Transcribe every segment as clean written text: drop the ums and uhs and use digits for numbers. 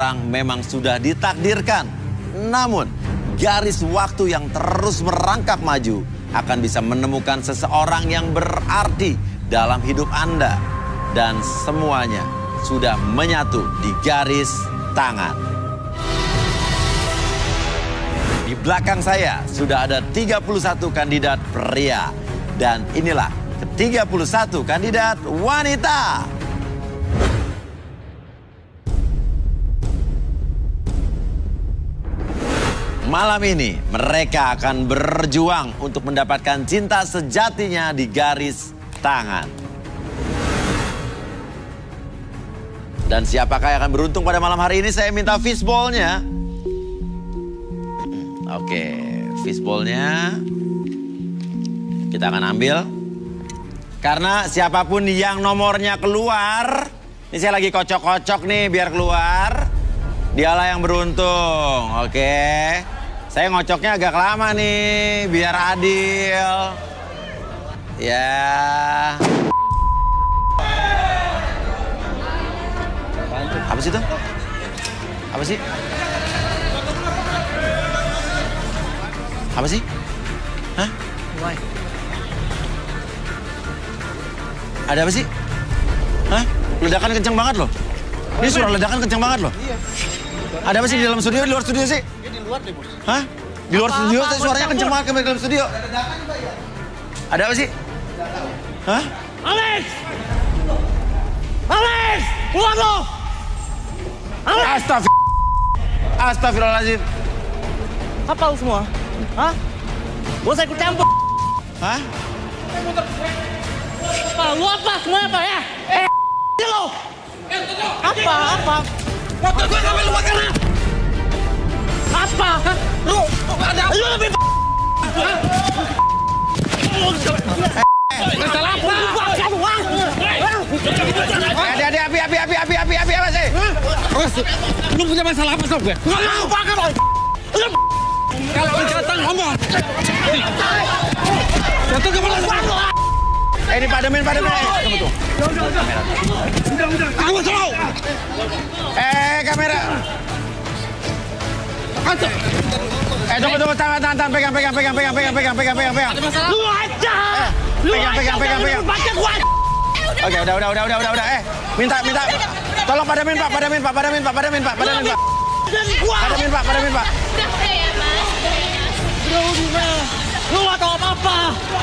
orang memang sudah ditakdirkan. Namun, garis waktu yang terus merangkak maju akan bisa menemukan seseorang yang berarti dalam hidup Anda. Dan semuanya sudah menyatu di garis tangan. Di belakang saya sudah ada 31 kandidat pria. Dan inilah ke-31 kandidat wanita. Malam ini mereka akan berjuang untuk mendapatkan cinta sejatinya di garis tangan. Dan siapakah yang akan beruntung pada malam hari ini? Saya minta fishball-nya. Oke, fishball-nya kita akan ambil. Karena siapapun yang nomornya keluar, ini saya lagi kocok-kocok nih biar keluar, dialah yang beruntung. Oke. Saya ngocoknya agak lama nih, biar adil. Ya. Apa sih itu? Apa sih? Apa sih? Hah? Why? Ada apa sih? Hah? Ledakan kenceng banget loh. Ini suara ledakan kenceng banget loh. Iya. Ada apa sih di dalam studio, di luar studio sih? Di luar deh, Bos. Hah? Di luar studio suaranya kenceng banget ke dalam studio. Ada apa sih? Hah? Alex! Alex! Keluar lo! Alex! Astagfirullahaladzim. Apa lu semua? Hah? Gua saya ikut campur. Hah? Apa? Lu apa? Semua apa ya? Lo! Apa? Apa? Motor gue sampai lu bakar. Apa? Lu ada? Lu lebih masalah apa? Api apa sih? Lu punya masalah apa sama gue? Nggak mau bakar lo! Kalau datang ngomong. Datang ke mana? Ini pademin. Udah. Awas lo. Kamera. Tunggu, tangan, pegang. Lu aja! Pegang. Baca gua! Oke, udah. Minta. Tolong padamin, Pak. Dan gua! Padamin, Pak. Udah ya, Mas. Lu gak tau apa-apa!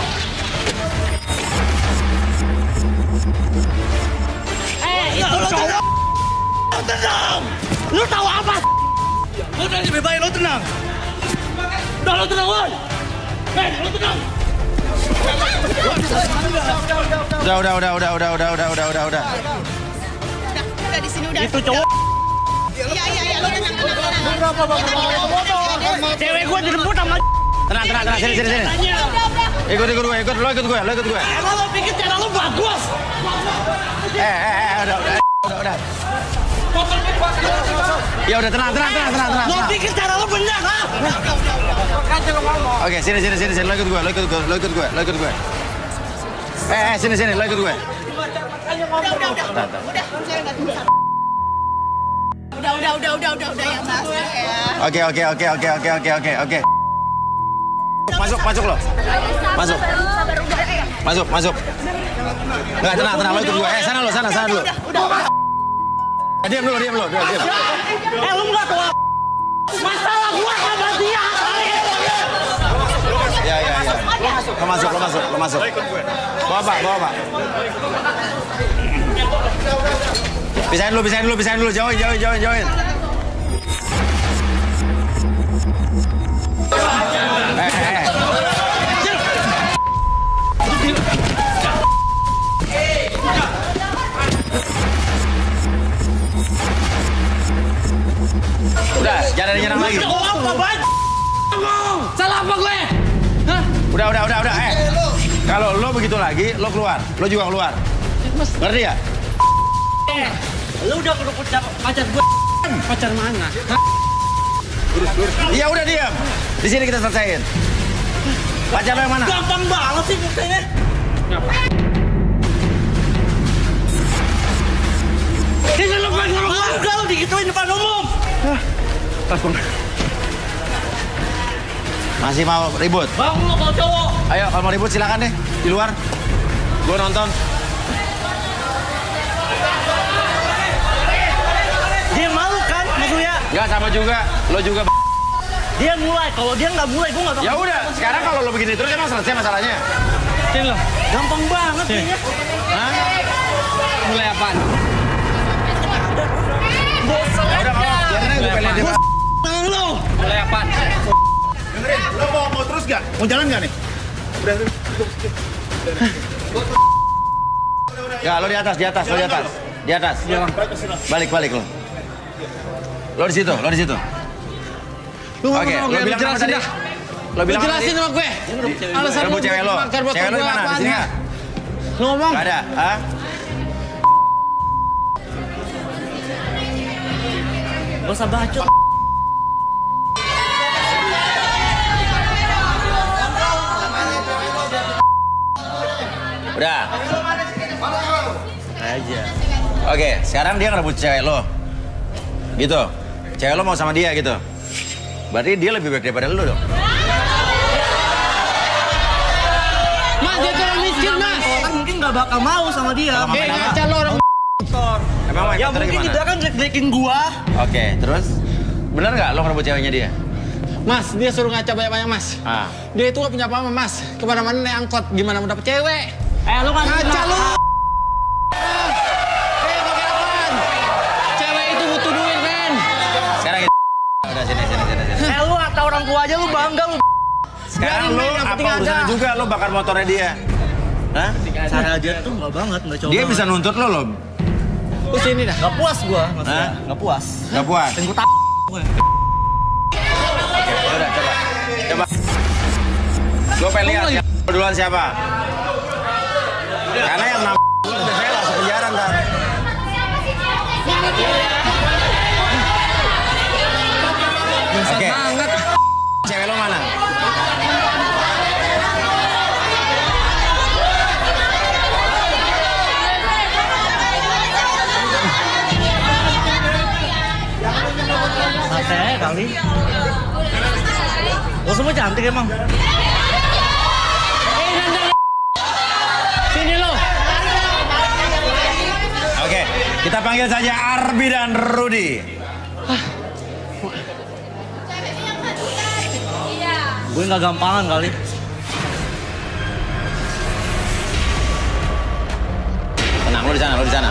Itu lu cowok! Lu tenang! Lu tau apa? Udah lebih baik lo tenang. Udah lu tenang, woy! Lu tenang! Udah. Udah di sini udah. Itu cowok! Iya, lu tenang. Cewek gua dijemput sama... Tenang, sini. Ikut gue. Emang lo pikir cara lu bagus? Udah. Ya udah tenang. Lo pikir cara lu benar, ha? Oke, sini. Lo ikut gue. Sini, lo ikut gue. Udah yang bahas ya. Oke. Masuk lo. Masuk. Enggak, tenang, lo ikut gue. Sana dulu. Diam dulu. Lu nggak tahu apa? Masalah gua sama dia. Ya. Lo masuk. Bawa Pak. Pisahin dulu. Jauhin. Udah, jangan nyerang lagi. Salah apa gue? Hah? Udah. Kalau lo begitu lagi, lo keluar. Lo juga keluar. Ngerti ya? Lu udah keruput pacar gue. Pacar mana? Iya udah diam. Di sini kita selesaiin. Pacar lo yang mana? Gampang banget sih buktinya. Ini lu pengen ngomong juga lu digituin depan umum. Tas bang. Masih mau ribut? Bang, lu kalau cowok. Ayo, kalau mau ribut silakan deh di luar. Gue nonton. Dia malu kan, maksudnya. Enggak sama juga, lo juga. Dia mulai, kalau dia nggak mulai, gue nggak tahu. Ya udah, sekarang kalau lo begini terus emang selesai masalahnya. Sini lo. Gampang banget Sini. kayaknya. Hah? Mulai apaan? Ya udah kalau biarin aja gue pengen dia. Lo. Mulai apaan? Dengerin, lo mau terus gak? Mau jalan gak nih? Ya, lo di atas, lo di atas. Di atas. Balik lo. Lo di situ. Oke, lo bilang apa tadi? Lo bilang jelasin sama gue. Alasan rebut cewek lo. Cewek lo di mana? Di sini nggak? Lo ngomong. Nggak ada, ah? Gak usah bacot. Udah. Aja. Oke, sekarang dia ngerebut cewek lo. Gitu. Cewek lo mau sama dia gitu. Berarti dia lebih baik daripada lo dong. Mas, dia orang miskin, Mas. Kan mungkin nggak bakal mau sama dia. Ngaca lo orang. Emang main Ya motor mungkin gimana? dia kan jelek-jelekin gua. Oke, terus? Bener nggak lo ngerebut ceweknya dia? Mas, dia suruh ngaca banyak-banyak, Mas. Ah. Dia itu gak punya apa-apa, Mas. Kemana-mana naik angkot, gimana mau dapet cewek? Lu kan Ngaca lu! Pakai apaan? Cewek itu butuh duit, men. Sekarang udah sini. Lu kata orang tua aja lu bangga lu. Sekarang Biarin, lo men, yang apa penting urusannya ada. juga lo bakar motornya dia? Hah? Cara aja tuh nggak banget, nggak coba. Dia bisa nuntut lo. Terus ini dah. Nggak puas gua, maksudnya. Hah? Nggak puas. Gak puas? Dan gua gue. Udah, coba. Gue pengen lihat yang duluan siapa. Karena yang saya langsung penjara ntar. Oke. Cewek lo mana? Santai kali. Lo semua cantik emang. Sini lo. Oke, kita panggil saja Arbi dan Rudy. Gue nggak gampangan kali. Tenang, lo di sana.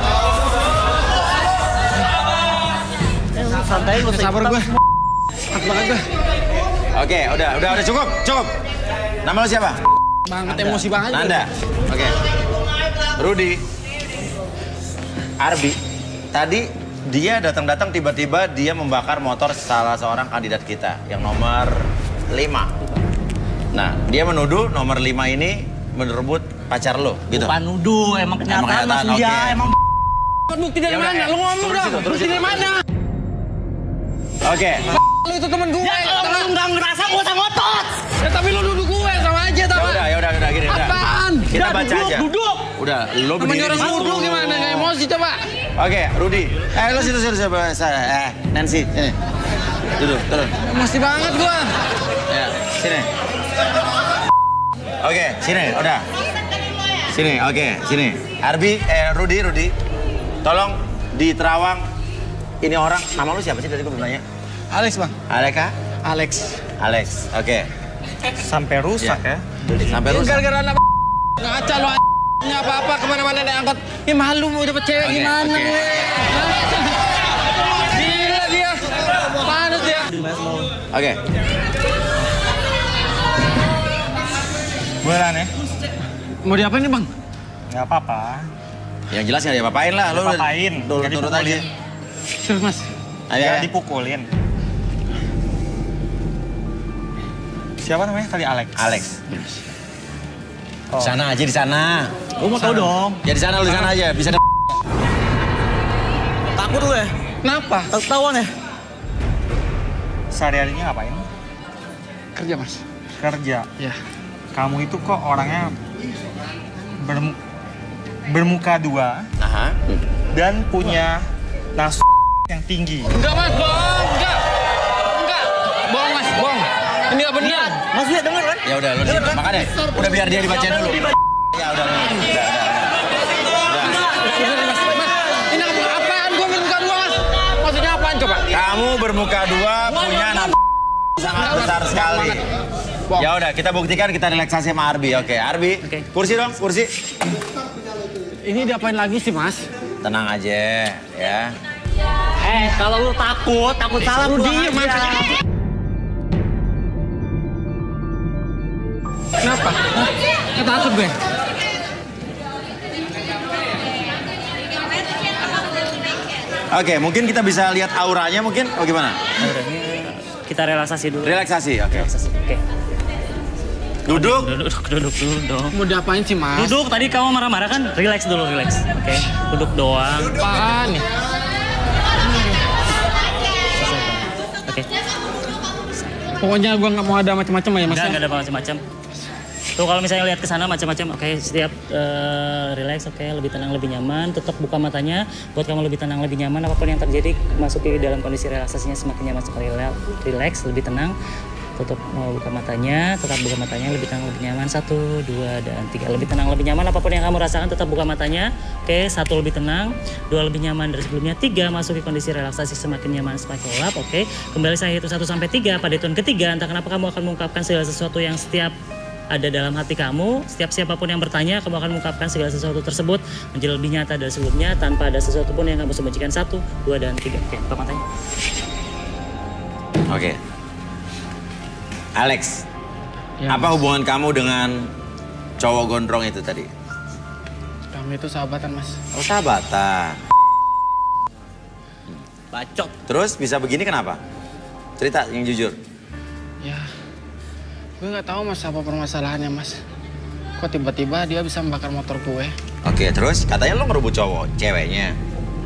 Santai lu. Sabar gue. Takut banget gue. Oke, udah cukup. Nama lo siapa? Banget emosi banget. Nanda. Oke. Rudy. Arbi. Tadi dia datang tiba-tiba dia membakar motor salah seorang kandidat kita yang nomor 5. Nah, dia menuduh nomor 5 ini merebut pacar lo, gitu. Bukan nuduh, emang kenyataan mas oke. dia, emang Bukti dari Ya udah, mana? Lo ngomong turun dong. situ, turun Bukti situ. dari mana? Oke. Lu itu temen gue. ya kalau lu nggak ngerasa gue sama otot. Ya tapi lu nuduh gue sama aja tau gak? Ya udah gini udah. Apaan? Kita Udah, baca aja. duduk. Udah, lo Namanya berdiri orang di situ. nuduh gimana? Gak emosi coba. Oke, Rudy. Lo situ saya. Nancy, sini. Duduk, turun. Emosi banget gue. Ya, sini. Oke, sini, udah. Sini, oke, sini. Arbi, Rudy. Tolong di Terawang, ini orang, nama lu siapa sih tadi gue belum tanya? Alex bang. Aleka? Alex. Oke. Sampai rusak ya. Sampai rusak. Gara-gara anak ngaca lo apa-apa kemana-mana naik angkot. Ya malu mau dapet cewek Oke, gimana oke. gue. Gila dia. Panas dia. Oke. Bulan ya. Mau diapain nih bang? Nggak apa-apa. Yang jelas nggak diapa-apain lah. Lu Diapa-apain. Turut aja. Terus mas. Ayo, Ya ya. dipukulin. Siapa namanya tadi Alex? Oh. Sana aja di sana. Gue mau tahu dong. Ya di sana lu di sana aja. Bisa ada. Takut lu ya? Kenapa? Takut-tahuan ya? Sehari-harinya ngapain? Kerja mas. Kerja. Ya. Kamu itu kok orangnya bermuka dua Aha. dan punya nafsu yang tinggi. Enggak mas bang. Enggak. Ini nggak benar. Mas lihat denger kan? Ya udah, lu sih. Makanya, udah biar dia dibacain dulu. Ya udah. Ini apaan? Gue bermuka dua, Mas. Maksudnya apaan coba? Kamu bermuka dua punya sangat besar sekali. Ya udah, kita buktikan, kita relaksasi sama Arbi. Oke, Arbi. Kursi dong, kursi. Ini diapain lagi sih, Mas? Tenang aja, ya. Kalau lu takut salah lu diem aja. Kenapa? Nggak takut gue. Oke, mungkin kita bisa lihat auranya mungkin. Oh gimana? Kita relaksasi dulu. Relaksasi, oke. Oke. Duduk. Duduk dulu dong. Mau diapain sih, Mas? Duduk, tadi kamu marah-marah kan? Relax dulu, relax. Oke, duduk doang. Apaan nih? Oke. Pokoknya gue nggak mau ada macam-macam ya, Mas. Nggak ada macam-macam. Tuh kalau misalnya lihat ke sana macam-macam, oke, setiap relax, oke, lebih tenang, lebih nyaman, tetap buka matanya, buat kamu lebih tenang, lebih nyaman, apapun yang terjadi, masuki dalam kondisi relaksasinya semakin nyaman, semakin relax, lebih tenang, tutup buka matanya, tetap buka matanya, lebih tenang, lebih nyaman, 1, 2, dan 3, lebih tenang, lebih nyaman, apapun yang kamu rasakan, tetap buka matanya, oke, 1 lebih tenang, 2 lebih nyaman dari sebelumnya, 3 masuki kondisi relaksasi semakin nyaman, semakin lelap, oke, kembali saya hitung 1 sampai 3, pada hitungan ketiga, entah kenapa kamu akan mengungkapkan segala sesuatu yang setiap ada dalam hati kamu, setiap siapapun yang bertanya, kamu akan mengungkapkan segala sesuatu tersebut menjadi lebih nyata dari sebelumnya tanpa ada sesuatu pun yang kamu sembunyikan. 1, 2, dan 3. Oke, buka matanya. Oke. Alex, Ya, apa hubungan kamu dengan cowok gondrong itu tadi? Kami itu sahabatan, Mas. Oh, sahabatan. Bacot. Terus bisa begini kenapa? Cerita yang jujur. Ya, gue nggak tahu, Mas, apa permasalahannya, Mas. Kok tiba-tiba dia bisa membakar motor gue? Oke, terus katanya lo ngerebut cowok, ceweknya.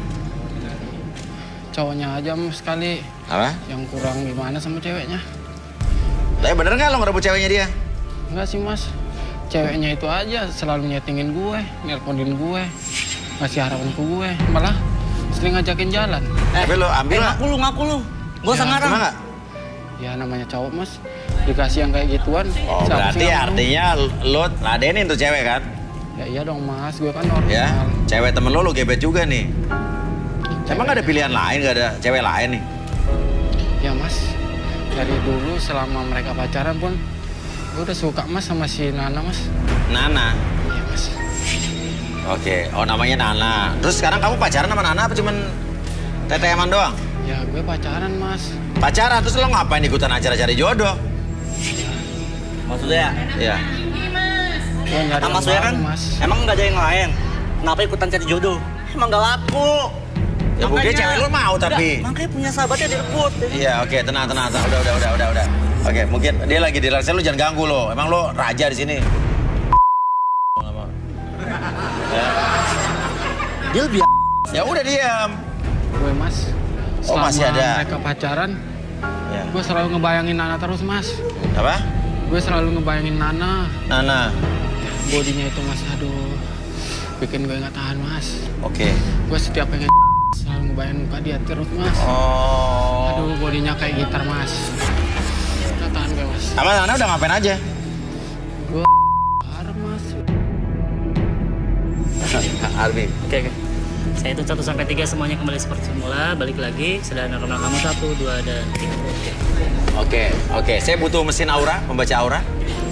Cowoknya aja, Mas, sekali. Apa? Yang kurang gimana sama ceweknya? Tapi bener nggak lo ngerebut ceweknya dia? Enggak sih, Mas. Ceweknya itu aja selalu nyetingin gue, nelponin gue, ngasih harapan ke gue. Malah sering ngajakin jalan. Tapi lo ambil lah. Ngaku lu. Gue Ya, ngarang. Emang nggak? Ya namanya cowok, Mas. Dikasih yang kayak gituan. Oh, siapa berarti sih yang mau? artinya lo ladenin tuh cewek kan? Ya iya dong, Mas. Gue kan normal. Ya, cewek temen lo gebet juga nih. Emang gak ada pilihan lain, gak ada cewek lain nih? Ya, Mas. Dari dulu selama mereka pacaran pun gue udah suka, Mas, sama si Nana, Mas. Nana? Iya, Mas. Oke, oh namanya Nana. Terus sekarang kamu pacaran sama Nana apa cuman TTM-an doang? Ya gue pacaran, Mas. Pacaran, terus lo ngapain ikutan acara cari jodoh? Maksudnya, Iya. Gue nyari yang maksudnya baru, kan, Mas. emang nggak ada yang lain. Kenapa ikutan cari jodoh? Emang nggak laku. Ya buktinya cewek lo mau tapi. Makanya punya sahabatnya direbut. Iya, oke, tenang. Udah. Oke, mungkin dia lagi di relaksasi, lo jangan ganggu lo. Emang lo raja di sini. Dia lebih Ya udah diam. Gue, Mas. Oh, masih selama ada. mereka pacaran, Ya. gue selalu ngebayangin Nana terus, Mas. Apa? Gue selalu ngebayangin Nana. Nana. Bodinya itu, Mas, aduh. Bikin gue nggak tahan, Mas. Oke. Gue setiap pengen selalu ngebayangin muka dia terus, Mas. Oh. Aduh, bodinya kayak gitar, Mas. Nggak tahan gue, Mas. Sama Nana udah ngapain aja? Gue harap, Mas. Arbi. Oke. Saya hitung 1 sampai 3 semuanya kembali seperti semula. Balik lagi. Sederhana normal kamu 1, 2, dan 3. Oke. Saya butuh mesin aura, membaca aura.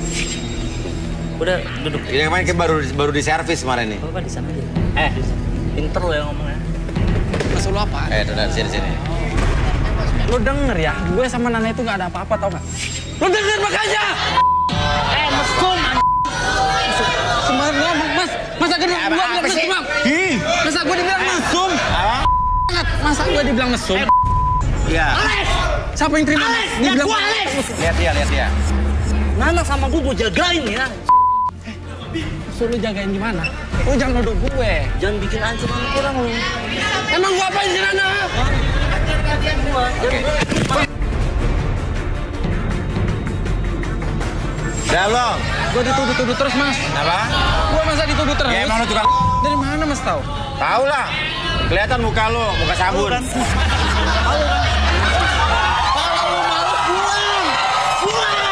Udah duduk. Ini kemarin kan baru di servis kemarin nih. Apa di sana aja? Pinter lo yang ngomongnya. Maksud lu apa? Udah sini. Lu denger ya, gue sama Nana itu nggak ada apa-apa, tau nggak? Lu denger makanya! Mesum. Semar ngomong, Mas. Masa gue dibilang mesum, Bang? Masa gue dibilang mesum? Masa gue dibilang mesum? Iya. Siapa yang terima? Dibilang Lihat dia. Nana sama gue jagain ya. suruh jagain gimana? Lu jangan nuduh gue. Jangan bikin ancaman orang lu. Emang gue apain sih, Nana? Udah belum? Gue dituduh-tuduh terus, Mas. Apa? Gue masa dituduh terus? Ya emang lu tukang. Dari mana, Mas, tahu? Tahu lah. Kelihatan muka lu, muka sabun. Kalau lu malu pulang.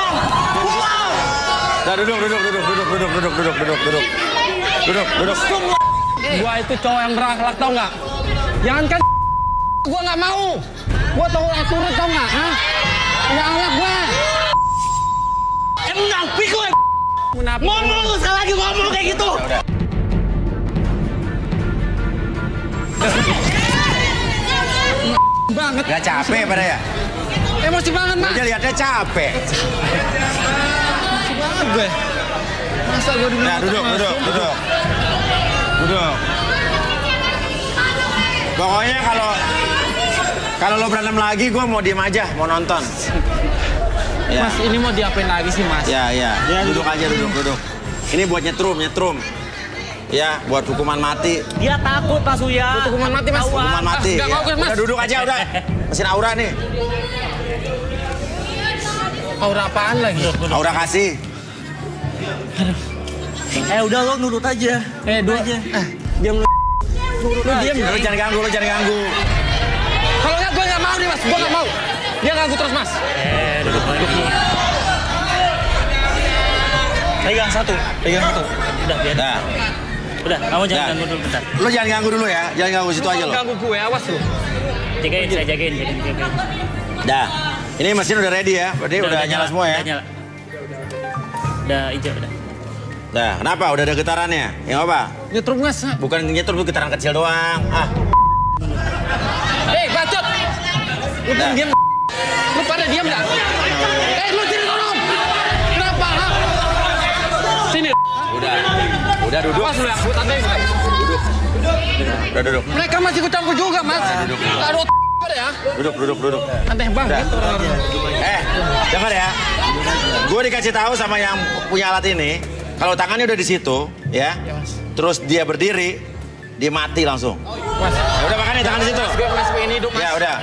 Nah, duduk. Gua itu cowok yang berakhlak, tau nggak? Jangan kan gua nggak mau. Gua tahu aturan, tau nggak? Hah? Ya anak gua. Munafik gue. Ngomong lu sekali lagi ngomong kayak gitu. Banget. Gak capek pada ya? Emosi banget, Mas. Dia lihatnya capek. Emosi banget gue. Masa gua dulu. Nah, duduk. Pokoknya kalau lo berantem lagi, gue mau diem aja, mau nonton. Ya. Mas, ini mau diapain lagi sih, Mas? Ya. Duduk aja. Ini buat nyetrum. Ya, buat hukuman mati. Dia takut Pak Suya. Buat hukuman mati, Mas. Hukuman mati. Nggak mau, Mas. Udah duduk aja, udah. Mesin aura nih. Aura apaan lagi? Aura kasih. Udah lo nurut aja. Dua. Diam lu. Lu diam. Lo jangan ganggu. Kalau nggak, gue nggak mau nih, Mas. Gue nggak mau. Dia ganggu terus, Mas. Duduk lagi. Pegang satu. Udah, biar. Nah, Udah, kamu jangan Nah. ganggu dulu bentar. lo jangan ganggu dulu ya. Jangan ganggu situ aja lo. Ganggu gue, awas lu. Jagain, saya jagain. Dah. Ini mesin udah ready ya. Berarti udah nyala semua ya. Udah nyala. Udah hijau, udah. Dah, kenapa? Udah ada getarannya? Ya apa? Nyetrum, Mas. Bukan nyetrum, itu getaran kecil doang. Bacot. Lu Nah. diam. Lu pada diam nggak? Lu sini tolong. Kenapa? Ha? Sini. Udah duduk. Awas lu ya, gue tandain. Udah duduk. Mereka masih ikut campur juga, Mas. Duduk. Nggak ada ada ya. Duduk. Aneh banget. Dengar ya. Gue dikasih tahu sama yang punya alat ini, kalau tangannya udah di situ, ya. Terus dia berdiri, dia mati langsung. Mas. Ya udah makanya tangan di situ. Gue Mas ini hidup, Mas. Ya udah.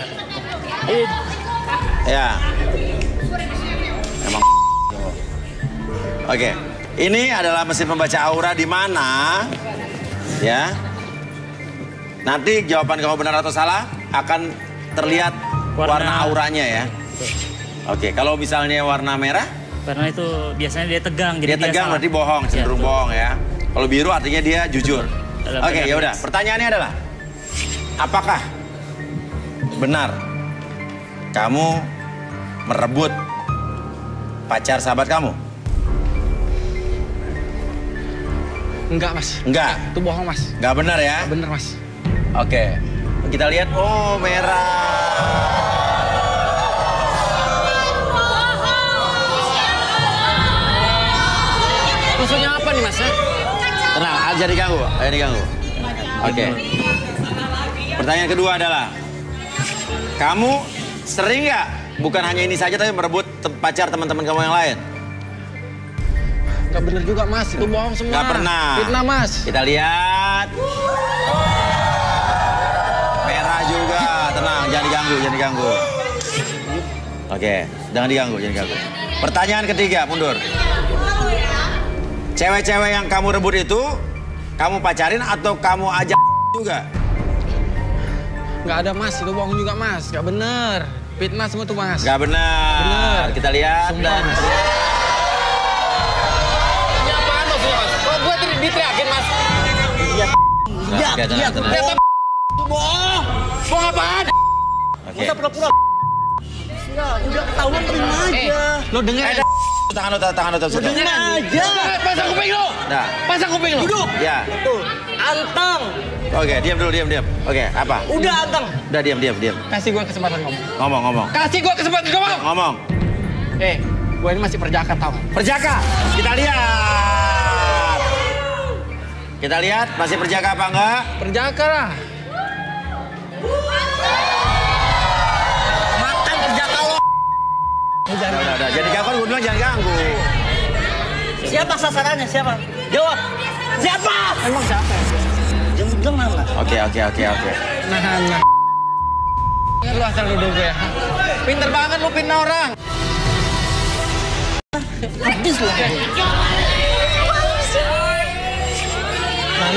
Ya. Emang. Oke. Ini adalah mesin pembaca aura di mana, ya. Nanti jawaban kamu benar atau salah akan terlihat warna auranya ya. Oke, kalau misalnya warna merah, Karena itu biasanya dia tegang. dia tegang salah. berarti bohong, cenderung Iya, bohong ya. Kalau biru artinya dia jujur. Oke, ya udah. Pertanyaannya adalah, apakah benar kamu merebut pacar sahabat kamu? Enggak, Mas. Enggak. Itu bohong, Mas. Enggak benar ya? Bener, Mas. Oke. Kita lihat, oh merah. Maksudnya apa nih, Mas? Tenang, aja diganggu. Ayo diganggu. Oke. Pertanyaan kedua adalah, kamu sering nggak, bukan hanya ini saja tapi merebut pacar teman-teman kamu yang lain? Enggak bener juga, Mas. Itu bohong semua. Nggak pernah. Fitnah, Mas. Kita lihat. Merah juga. Tenang, jangan diganggu. Oke, jangan diganggu. Pertanyaan ketiga, mundur. Cewek-cewek yang kamu rebut itu, kamu pacarin atau kamu ajak juga? Nggak ada, Mas. Itu bohong juga, Mas. Nggak bener. Fitnah semua tuh, Mas. Nggak benar. Bener. Kita lihat. Sumpah, Mas. Ini apaan maksudnya, Mas? Kok gue diteriakin, Mas? Oke, tenang. Bohong. Bohong apaan? Oke. Pura-pura. Udah ketahuan terima aja. Lo denger ya? Tangan lo. Dengerin aja. Pasang kuping lo. Nah. Pasang kuping lo. Duduk. Ya. Tuh, anteng. Oke, diam dulu. Oke, apa? Udah anteng. Udah diam. Kasih gue kesempatan ngomong. Ngomong. Kasih gue kesempatan ngomong. Ngomong. Gue ini masih perjaka, tau. Perjaka. Kita lihat masih perjaka apa enggak? Perjaka lah. Makan perjaka lo. Udah. Jadi ganggu, gue bilang jangan ganggu. Siapa sasarannya? Siapa? Jawab. Siapa? Emang siapa? Jangan lah. Oke. Nah. Ingat lu asal duduk gue ya. Pinter banget lu pindah orang. Habis lah. Mana?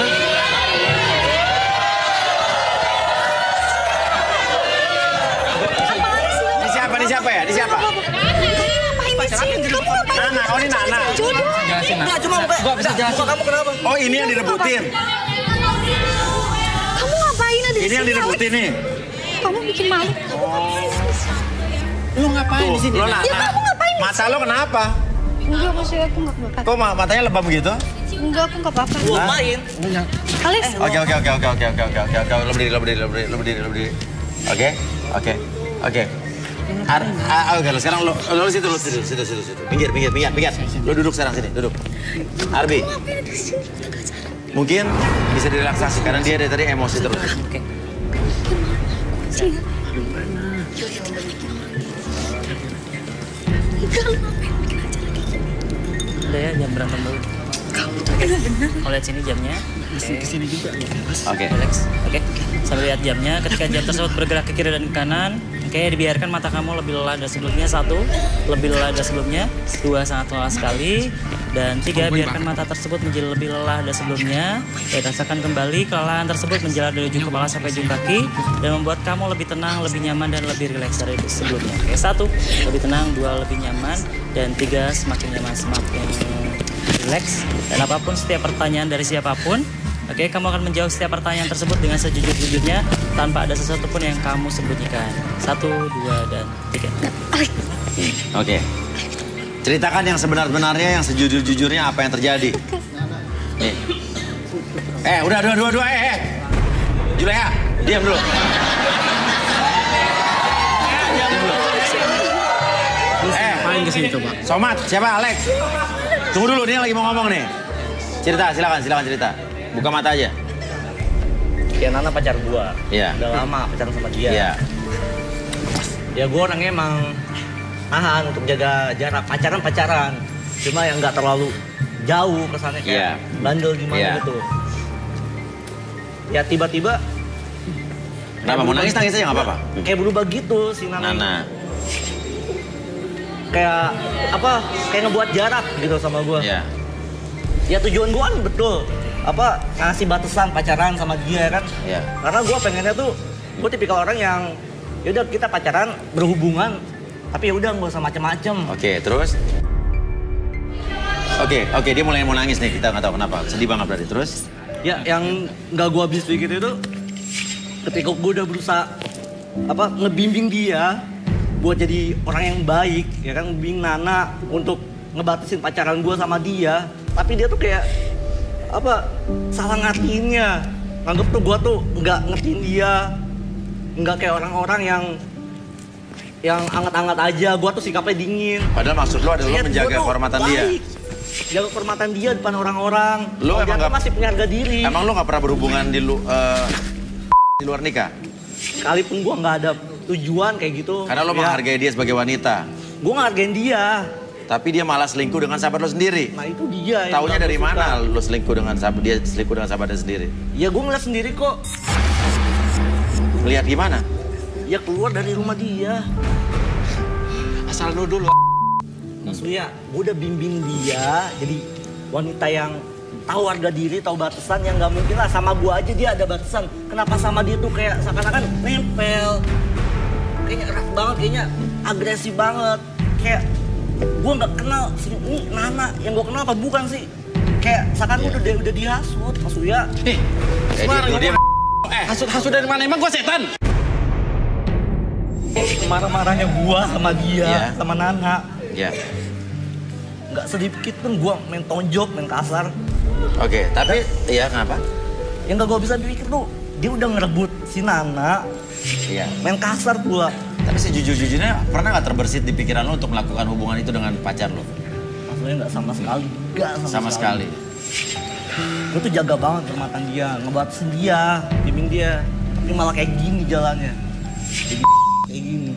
Ini siapa ya? Ini siapa? Ngapain di sini? Kamu ngapain? Nana. Oh ini Nana. Jelasin, Nak. Enggak, cuma Gua bisa jelasin. kamu kenapa? Oh ini yang direbutin. Kamu ngapain ada di Ini sini? yang direbutin nih. Kamu bikin malu. Lu ngapain di sini? Lo Nana. Ya, kamu ngapain di Mata lo kenapa? Enggak, maksudnya aku nggak apa-apa. Kok matanya lebam gitu? Enggak, aku nggak apa-apa. Lu ngapain? Alex, Oke. Lo berdiri. Oke. Oke, sekarang lo situ. Pinggir. Lo duduk sekarang sini, duduk. Arbi. Mungkin bisa direlaksasi karena dia dari tadi emosi terus. Oke. Udah ya, jam berantem dulu. Kalau lihat sini jamnya. Kesini juga. Oke. Relax. Oke. Sambil lihat jamnya. Ketika jam tersebut bergerak ke kiri dan ke kanan, oke, dibiarkan mata kamu lebih lelah dari sebelumnya. 1, lebih lelah dari sebelumnya. 2, sangat lelah sekali. Dan 3, biarkan mata tersebut menjadi lebih lelah dari sebelumnya. Ya, rasakan kembali kelelahan tersebut menjalar dari ujung kepala sampai ujung kaki dan membuat kamu lebih tenang, lebih nyaman dan lebih rileks dari sebelumnya. Oke, 1, lebih tenang. 2, lebih nyaman. Dan 3, semakin nyaman, semakin rileks. Dan apapun setiap pertanyaan dari siapapun, oke, kamu akan menjawab setiap pertanyaan tersebut dengan sejujur-jujurnya tanpa ada sesuatu pun yang kamu sembunyikan. 1, 2, dan 3. Oke. Ceritakan yang sebenar-benarnya, yang sejujur-jujurnya apa yang terjadi. Nih. Udah, dua. Juleha, diam dulu. Diam dulu. Main kesini coba. Somad, siapa? Alex. Tunggu dulu, dia lagi mau ngomong nih. Cerita, silakan cerita. Buka mata aja. Ya Nana pacar gua. Iya. Udah lama pacaran sama dia. Iya. Ya gua orangnya emang nahan untuk jaga jarak pacaran. Cuma yang nggak terlalu jauh kesannya kayak Iya. bandel gimana Iya. gitu. Ya tiba-tiba Kenapa? Mau nangis aja nggak apa-apa. kayak berubah gitu si Nana. Nana. Kayak apa? Kayak ngebuat jarak gitu sama gua. Iya. Ya tujuan gua kan betul. Apa ngasih batasan pacaran sama dia kan? Iya. Karena gua pengennya tuh gua tipikal orang yang yaudah kita pacaran berhubungan tapi yaudah nggak usah macem-macem. Oke, terus? Oke, dia mulai mau nangis nih, kita nggak tahu kenapa. Sedih banget berarti, terus? Ya yang nggak gua habis pikir itu ketika gua udah berusaha apa ngebimbing dia buat jadi orang yang baik, ya kan, bimbing Nana untuk ngebatasin pacaran gua sama dia, tapi dia tuh kayak apa salah ngertiinnya, nganggep tuh gua tuh nggak ngertiin dia, nggak kayak orang-orang yang anget-anget aja. Gua tuh sikapnya dingin. Padahal maksud lo adalah lo Lihat, menjaga gua tuh kehormatan dia. baik. Jaga kehormatan dia depan orang-orang. Lo Kalau emang dia nggak- masih punya harga diri. Emang lo nggak pernah berhubungan di luar nikah? Sekalipun gua nggak ada tujuan kayak gitu. Karena lo ya, menghargai dia sebagai wanita. Gua ngehargain dia. Tapi dia malah selingkuh dengan sahabat lo sendiri. Nah itu dia yang Taunya nggak dari gua suka. mana lo selingkuh dengan sahabat dia selingkuh dengan sahabatnya sendiri? Ya gua ngeliat sendiri kok. Lihat gimana? Ya keluar dari rumah dia. Asal nuduh lu. Maksudnya gua udah bimbing dia jadi wanita yang tahu harga diri, tahu batasan, yang nggak mungkin lah sama gua aja dia ada batasan. Kenapa sama dia tuh kayak seakan-akan nempel. Kayaknya erat banget, kayaknya agresif banget. Kayak gua nggak kenal ini Nana, yang gua kenal apa bukan sih? Kayak seakan udah dihasut, maksudnya. Dia Hasut dari mana? Emang gua setan? Marah-marahnya gua sama dia, Iya. sama Nana. Ya. Nggak sedikit pun gua main tonjok, main kasar. Oke, tapi ya kenapa? Yang nggak gua bisa pikir tuh, dia udah ngerebut si Nana, Iya. main kasar pula. Tapi sejujur-jujurnya pernah nggak terbersit di pikiran lo untuk melakukan hubungan itu dengan pacar lo? Maksudnya nggak sama sekali, nggak Sama sekali. Gue tuh jaga banget kehormatan dia, ngebatasin dia, bimbing dia. Tapi malah kayak gini jalannya. Kayak gini.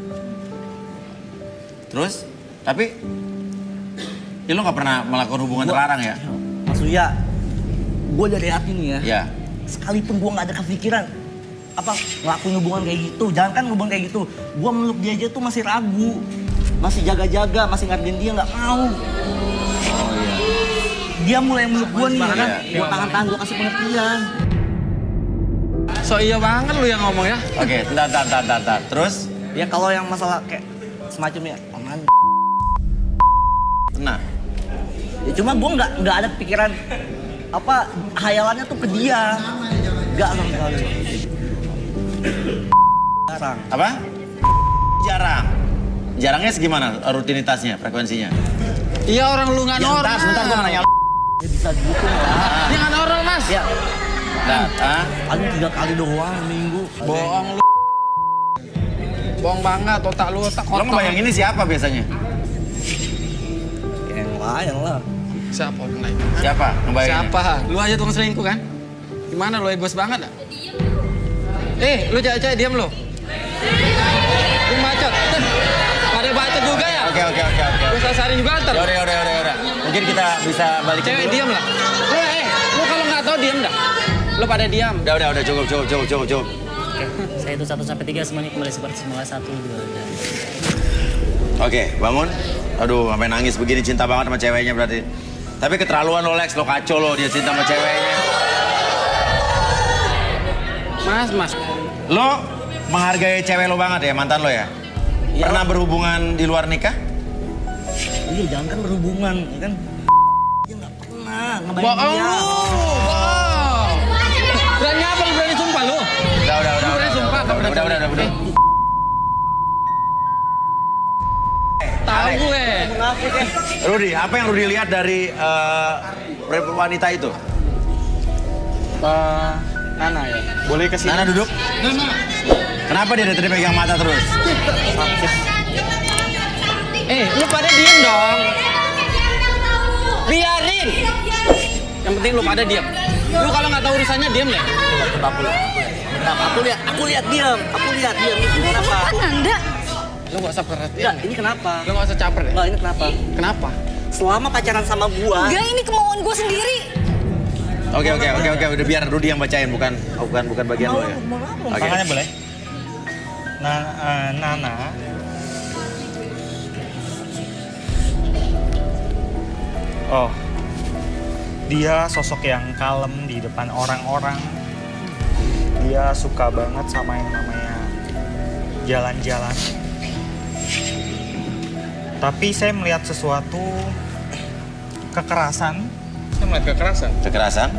Terus? Tapi ya lo nggak pernah melakukan hubungan Gua- terlarang ya? Maksudnya, gue dari hati nih ya. Ya. Sekalipun gue nggak ada kepikiran apa ngelakuin hubungan kayak gitu, jangan kan hubungan kayak gitu, gue meluk dia aja tuh masih ragu, masih jaga-jaga, masih ngargain dia, nggak mau. Oh iya. Dia mulai meluk gue nih, ya kan? Iya. Gue tahan-tahan, gue kasih pengertian. So iya banget lu yang ngomong ya. Oke, bentar. Terus? Ya kalau yang masalah kayak semacamnya, aman. Nah, Ya cuma gue nggak ada pikiran apa hayalannya tuh ke dia. Nggak sama sekali. Jarang. apa? Jarang. Jarangnya segimana rutinitasnya, frekuensinya? Iya orang lu nggak Ya, normal. sebentar gue nanya. Ya bisa gitu lah. Dia nggak normal mas. Ya Nah, paling 3 kali doang minggu. Bohong lu. Bohong banget, otak lu otak lo kotor. ngebayangin ini siapa biasanya? Yang lain lah. Siapa orang lain? Siapa ngebayangin? Siapa? Lu aja tukang selingkuh kan? Gimana lu egois banget ah? Lu cewek-cewek diam lu. Lu bacot. Pada bacot juga ya? Oke. Gue sasarin juga ntar. Yaudah. Mungkin kita bisa balikin Cewek dulu. diam lah. Lu kalau nggak tahu diam dah. Lu pada diam. Udah, cukup. Oke, saya itu 1 sampai 3 semuanya kembali seperti semula 1, 2, dan... Oke, bangun. Aduh, sampai nangis begini, cinta banget sama ceweknya berarti. Tapi keterlaluan lo, Lex, lo kacau lo, dia cinta sama ceweknya. Mas. Lo menghargai cewek lo banget ya, mantan lo ya? Iya. Pernah berhubungan di luar nikah? Iya jangan kan berhubungan, ya kan? Dia nggak pernah ngebayangin Bohong dia. lu. Bohong. Berani apa lu berani sumpah lu? Udah. Tahu gue. Munafik ya. Rudy, apa yang Rudy lihat dari wanita itu? Nana ya. Boleh ke sini? Nana duduk. Kenapa dia dari tadi pegang mata terus? Lu pada diem dong. Biarin. Yang penting lu pada diem. Lu kalau nggak tahu urusannya diem deh. Coba Kenapa? Aku lihat diam. Ini kenapa? Ananda. Lu nggak usah perhatian. Enggak, ini kenapa? Lu nggak usah caper deh. Enggak, ini kenapa? Kenapa? Selama pacaran sama gua, Enggak, ini kemauan gue sendiri. Oke. Udah biar Rudy yang bacain, bukan bagian lo ya. Oke. Tangannya boleh? Nana. Oh, dia sosok yang kalem di depan orang-orang. Dia suka banget sama yang namanya jalan-jalan. Tapi saya melihat sesuatu kekerasan, Saya melihat kekerasan. Kekerasan?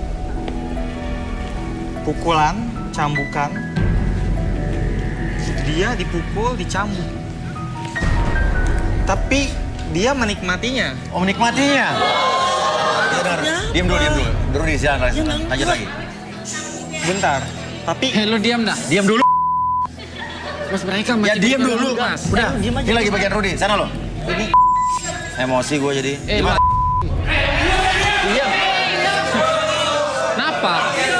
pukulan, cambukan. Dia dipukul, dicambuk. Tapi dia menikmatinya. Oh, menikmatinya. Diam dulu. Rudy, silakan lanjut lagi. Bentar. Tapi Lu diam dah. Diam dulu. Mas mereka Ya masih diam bikin dulu. tugas. Udah, diam aja. ini lagi bagian Rudy. Sana lo. ini Emosi gue jadi. Lu Gimana? diam. Kenapa?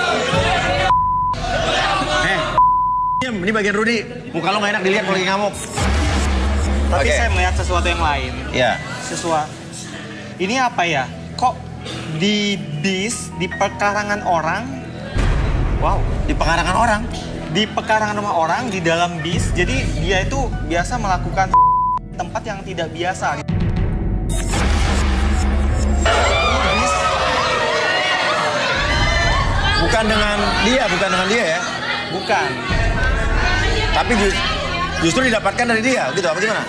Diam, ini bagian Rudy. Muka lo gak enak dilihat kalau lagi ngamuk. tapi Oke. saya melihat sesuatu yang lain. Iya. Sesuatu. Ini apa ya? Kok di bis, di pekarangan orang? Wow. Di pekarangan orang. Di pekarangan rumah orang, di dalam bis. Jadi dia itu biasa melakukan tempat yang tidak biasa. Bukan dengan dia ya. Bukan. Tapi justru didapatkan dari dia, gitu apa gimana?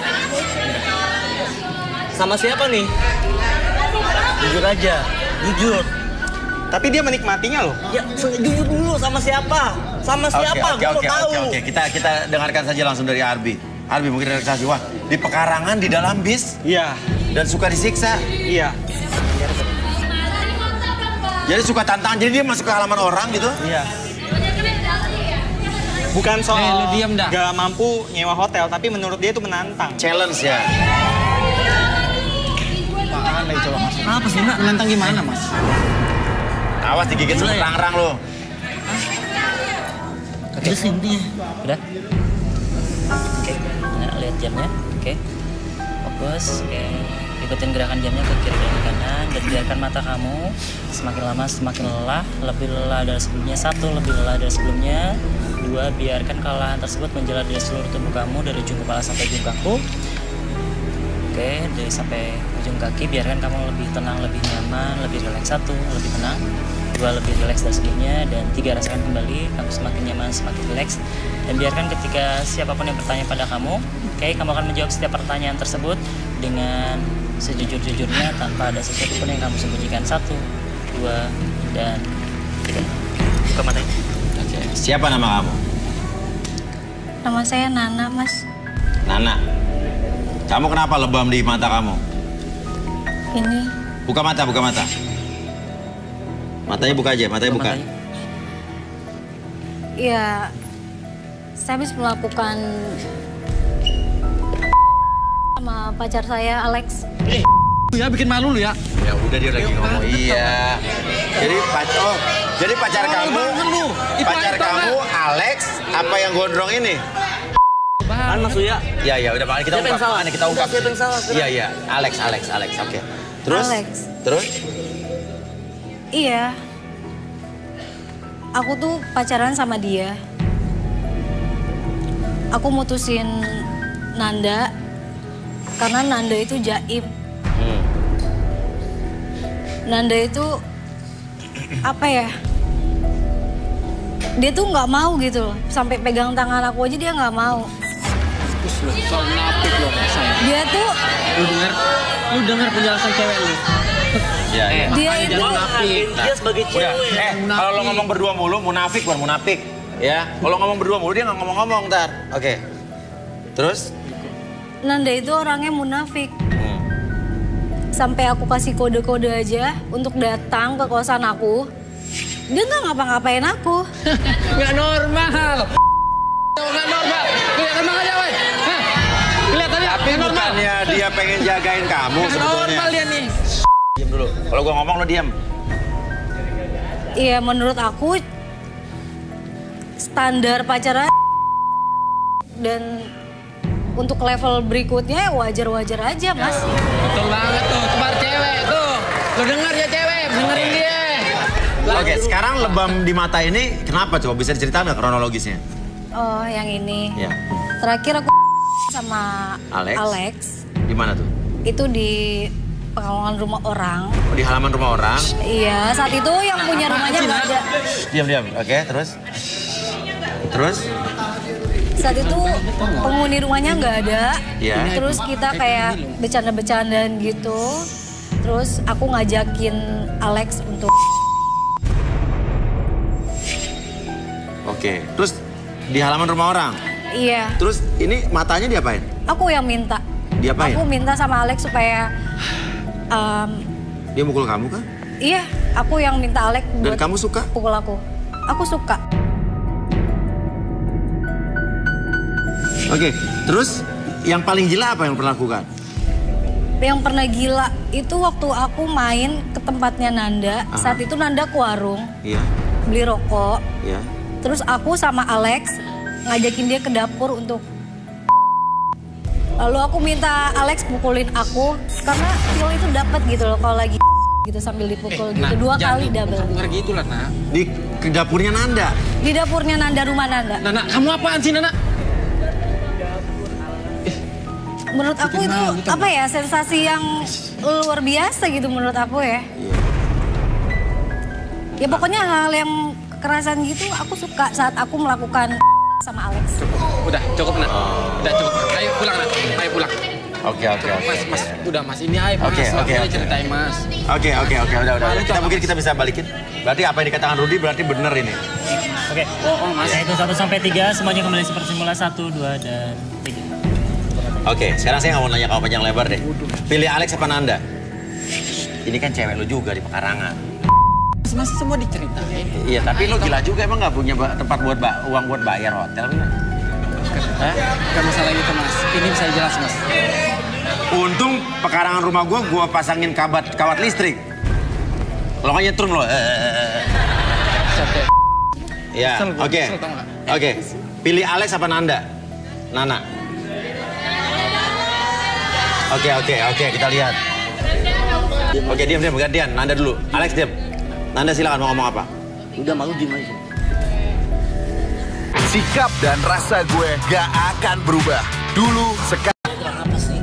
sama siapa nih? Jujur aja, jujur. Tapi dia menikmatinya loh. Ya, jujur dulu sama siapa? Sama siapa? Gua mau tahu. Oke. Kita dengarkan saja langsung dari Arbi. Arbi mungkin relaksasi. Wah, di pekarangan di dalam bis Iya, dan suka disiksa. iya, Jadi suka tantangan. Jadi dia masuk ke halaman orang gitu. iya. Bukan soal lu diam dah. gak mampu nyewa hotel, tapi menurut dia itu menantang. Challenge ya. Apaan lagi coba mas? Apa sih, Nak? Menantang gimana mas? Awas digigit semut rang-rang lo. Terus ini. Udah? Oke, nah, lihat jamnya. Oke. Fokus. Oke. Ikutin gerakan jamnya ke kiri dan ke kanan. Dan biarkan mata kamu semakin lama semakin lelah. Lebih lelah dari sebelumnya. 1, lebih lelah dari sebelumnya. 2, biarkan kelelahan tersebut menjalar dari seluruh tubuh kamu. Dari ujung kepala sampai ujung kaku. Oke, dari sampai ujung kaki. Biarkan kamu lebih tenang, lebih nyaman, lebih rileks. 1, lebih tenang. 2 lebih rileks dari sebelumnya, dan 3 rasakan kembali kamu semakin nyaman, semakin rileks. Dan biarkan ketika siapapun yang bertanya pada kamu, oke, kamu akan menjawab setiap pertanyaan tersebut dengan sejujur-jujurnya tanpa ada sesuatu pun yang kamu sembunyikan. 1, 2, dan 3. Buka matanya. Oke. Siapa nama kamu? Nama saya Nana, Mas. Nana. Kamu kenapa lebam di mata kamu? Ini Buka mata, buka mata. Matanya buka aja, matanya buka. ya saya habis melakukan sama pacar saya Alex. Ya bikin malu lu ya. Ya udah dia lagi ngomong. Iya. Jadi pacar kamu, pacar kamu Alex apa yang gondrong ini? Kan Mas Uya. Ya udah Pak, kita Siapa yang ungkap. salah? Kita ungkap. Siapa yang salah? Iya, Alex. Oke. Terus? Alex. Terus? Iya. Aku tuh pacaran sama dia. Aku mutusin Nanda karena Nanda itu jaim. Nanda itu apa ya? Dia tuh nggak mau gitu loh. Sampai pegang tangan aku aja dia nggak mau. Soal nafik lo saya. Dia tuh Lu denger penjelasan cewek lu. Iya. dia itu Dia sebagai Udah. cewek. Kalau lo ngomong berdua mulu, munafik bukan munafik. Ya, kalau ngomong berdua mulu dia nggak ngomong-ngomong ntar. Oke. Terus? Nanda itu orangnya munafik. Sampai aku kasih kode-kode aja untuk datang ke kosan aku. Dia nggak ngapa-ngapain aku. Nggak normal. Nggak normal. Kelihatan banget ya, woy. Hah? Kelihatannya Tapi nggak normal. bukannya dia pengen jagain kamu Nggak sebetulnya. normal dia nih. Diam dulu. Kalau gua ngomong lo diam. Iya, menurut aku standar pacaran dan untuk level berikutnya wajar-wajar aja, Mas. Betul banget tuh. Kemar cewek tuh. Lu denger ya cewek. Dengerin dia. Oke, sekarang lebam di mata ini kenapa coba? Bisa diceritain nggak kronologisnya? Oh, yang ini. Ya. Terakhir aku sama Alex? Alex. Di mana tuh? Itu di pengawalan rumah orang. Oh, di halaman rumah orang. Iya, saat itu yang punya rumahnya nggak ada. Diam. Oke, terus? Terus? Saat itu penghuni rumahnya nggak ada. Iya. Terus kita kayak bercanda-bercandaan gitu. Terus aku ngajakin Alex untuk Oke. Terus di halaman rumah orang. iya. Terus ini matanya diapain? Aku yang minta. Diapain? Aku minta sama Alex supaya Dia mukul kamu kah? iya, aku yang minta Alex Dan buat kamu suka? pukul aku. Aku suka. Oke. Terus yang paling gila apa yang pernah lakukan? Yang pernah gila itu waktu aku main ke tempatnya Nanda. Aha. Saat itu Nanda ke warung Iya. beli rokok. Iya. Terus aku sama Alex ngajakin dia ke dapur untuk lalu aku minta Alex pukulin aku karena feel itu dapat gitu loh kalau lagi gitu sambil dipukul gitu 2 kali double. Bukan gitu lah, Nak. Di ke dapurnya Nanda. Di dapurnya Nanda, rumah Nanda. Nana, kamu apaan sih, Nana? Menurut aku itu apa ya, sensasi yang luar biasa gitu menurut aku ya. Ya pokoknya hal yang kekerasan gitu aku suka saat aku melakukan sama Alex. Udah, cukup, Nak. Udah, cukup. Ayo pulang, Nak. Ayo pulang. Oke. Mas, udah, Mas. Ini ayo, Mas. Oke. Ceritain, Mas. Oke, udah. Kita mungkin kita bisa balikin. Berarti apa yang dikatakan Rudy berarti benar ini. Oke. Ya, itu 1 sampai 3 semuanya kembali seperti semula. 1, 2, dan 3. Oke, sekarang saya nggak mau nanya kamu panjang lebar deh. Pilih Alex apa Nanda? Ini kan cewek lu juga di pekarangan. Masih semua diceritain. Iya, tapi lu gila juga emang nggak punya tempat buat uang buat bayar hotel lu? Hah? Bukan masalah gitu, Mas. Ini bisa jelas, Mas. Untung pekarangan rumah gua pasangin kawat listrik. Kalau nggak nyetrum lo. Ya, oke. Oke. Pilih Alex apa Nanda? Nana. Oke, kita lihat. Oke, diam, gantian. Nanda dulu. Alex, diam. Nanda silakan mau ngomong apa? Udah malu diem aja. Sikap dan rasa gue gak akan berubah. Dulu, sekarang. Apa sih?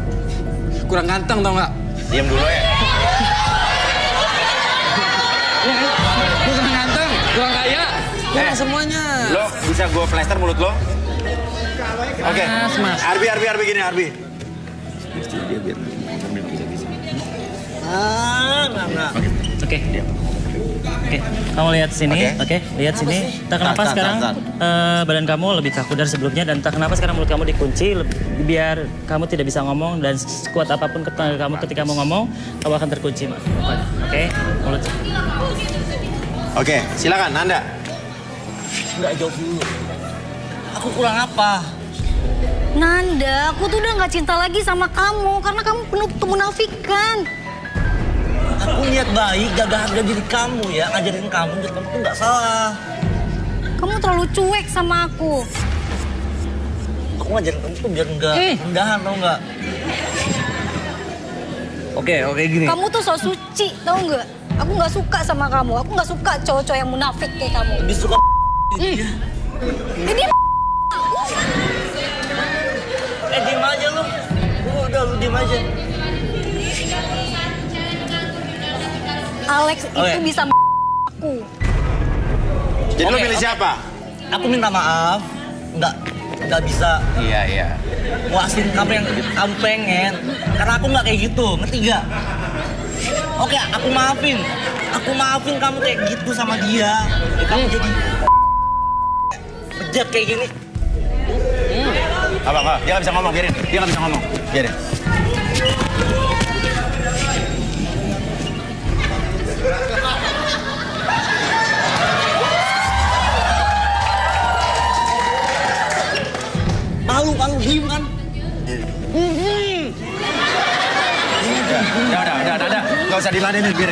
Kurang ganteng, tau nggak? Diam dulu ya. kurang ganteng, kurang kaya, kurang semuanya. Lo bisa gue plester mulut lo? Oke, Mas. Arbi gini, Arbi. Oke. Oke, kamu lihat sini, oke, lihat sini. Tak kenapa Tahan, sekarang tahan. badan kamu lebih kaku dari sebelumnya dan tak kenapa sekarang mulut kamu dikunci biar kamu tidak bisa ngomong dan sekuat apapun tenaga kamu ketika mau ngomong kamu akan terkunci, Mak. Oke, mulut. Oke, silakan Nanda. Enggak, jawab dulu. Aku kurang apa? Nanda, aku tuh udah gak cinta lagi sama kamu karena kamu penuh kemunafikan. Aku niat baik, jaga harga diri kamu ya. Ngajarin kamu, dan kamu tuh nggak salah. Kamu terlalu cuek sama aku. Aku ngajarin kamu tuh biar nggak rendahan, tau nggak? Oke, gini. Kamu tuh so suci, tau nggak? Aku nggak suka sama kamu. Aku nggak suka cowok-cowok yang munafik kayak kamu. Lebih suka Ini diem aja lu. Udah, lu diem aja. Alex itu bisa aku. Jadi lo milih siapa? Aku minta maaf. Nggak bisa Iya. puasin kamu yang kamu pengen. Karena aku nggak kayak gitu, ngerti gak? Oke, aku maafin kamu kayak gitu sama dia. Kamu jadi bejat kayak gini. Apa? Dia nggak bisa ngomong, biarin. Dia nggak bisa ngomong, biarin. Malu diem kan? Udah. Nggak usah diladenin, biarin.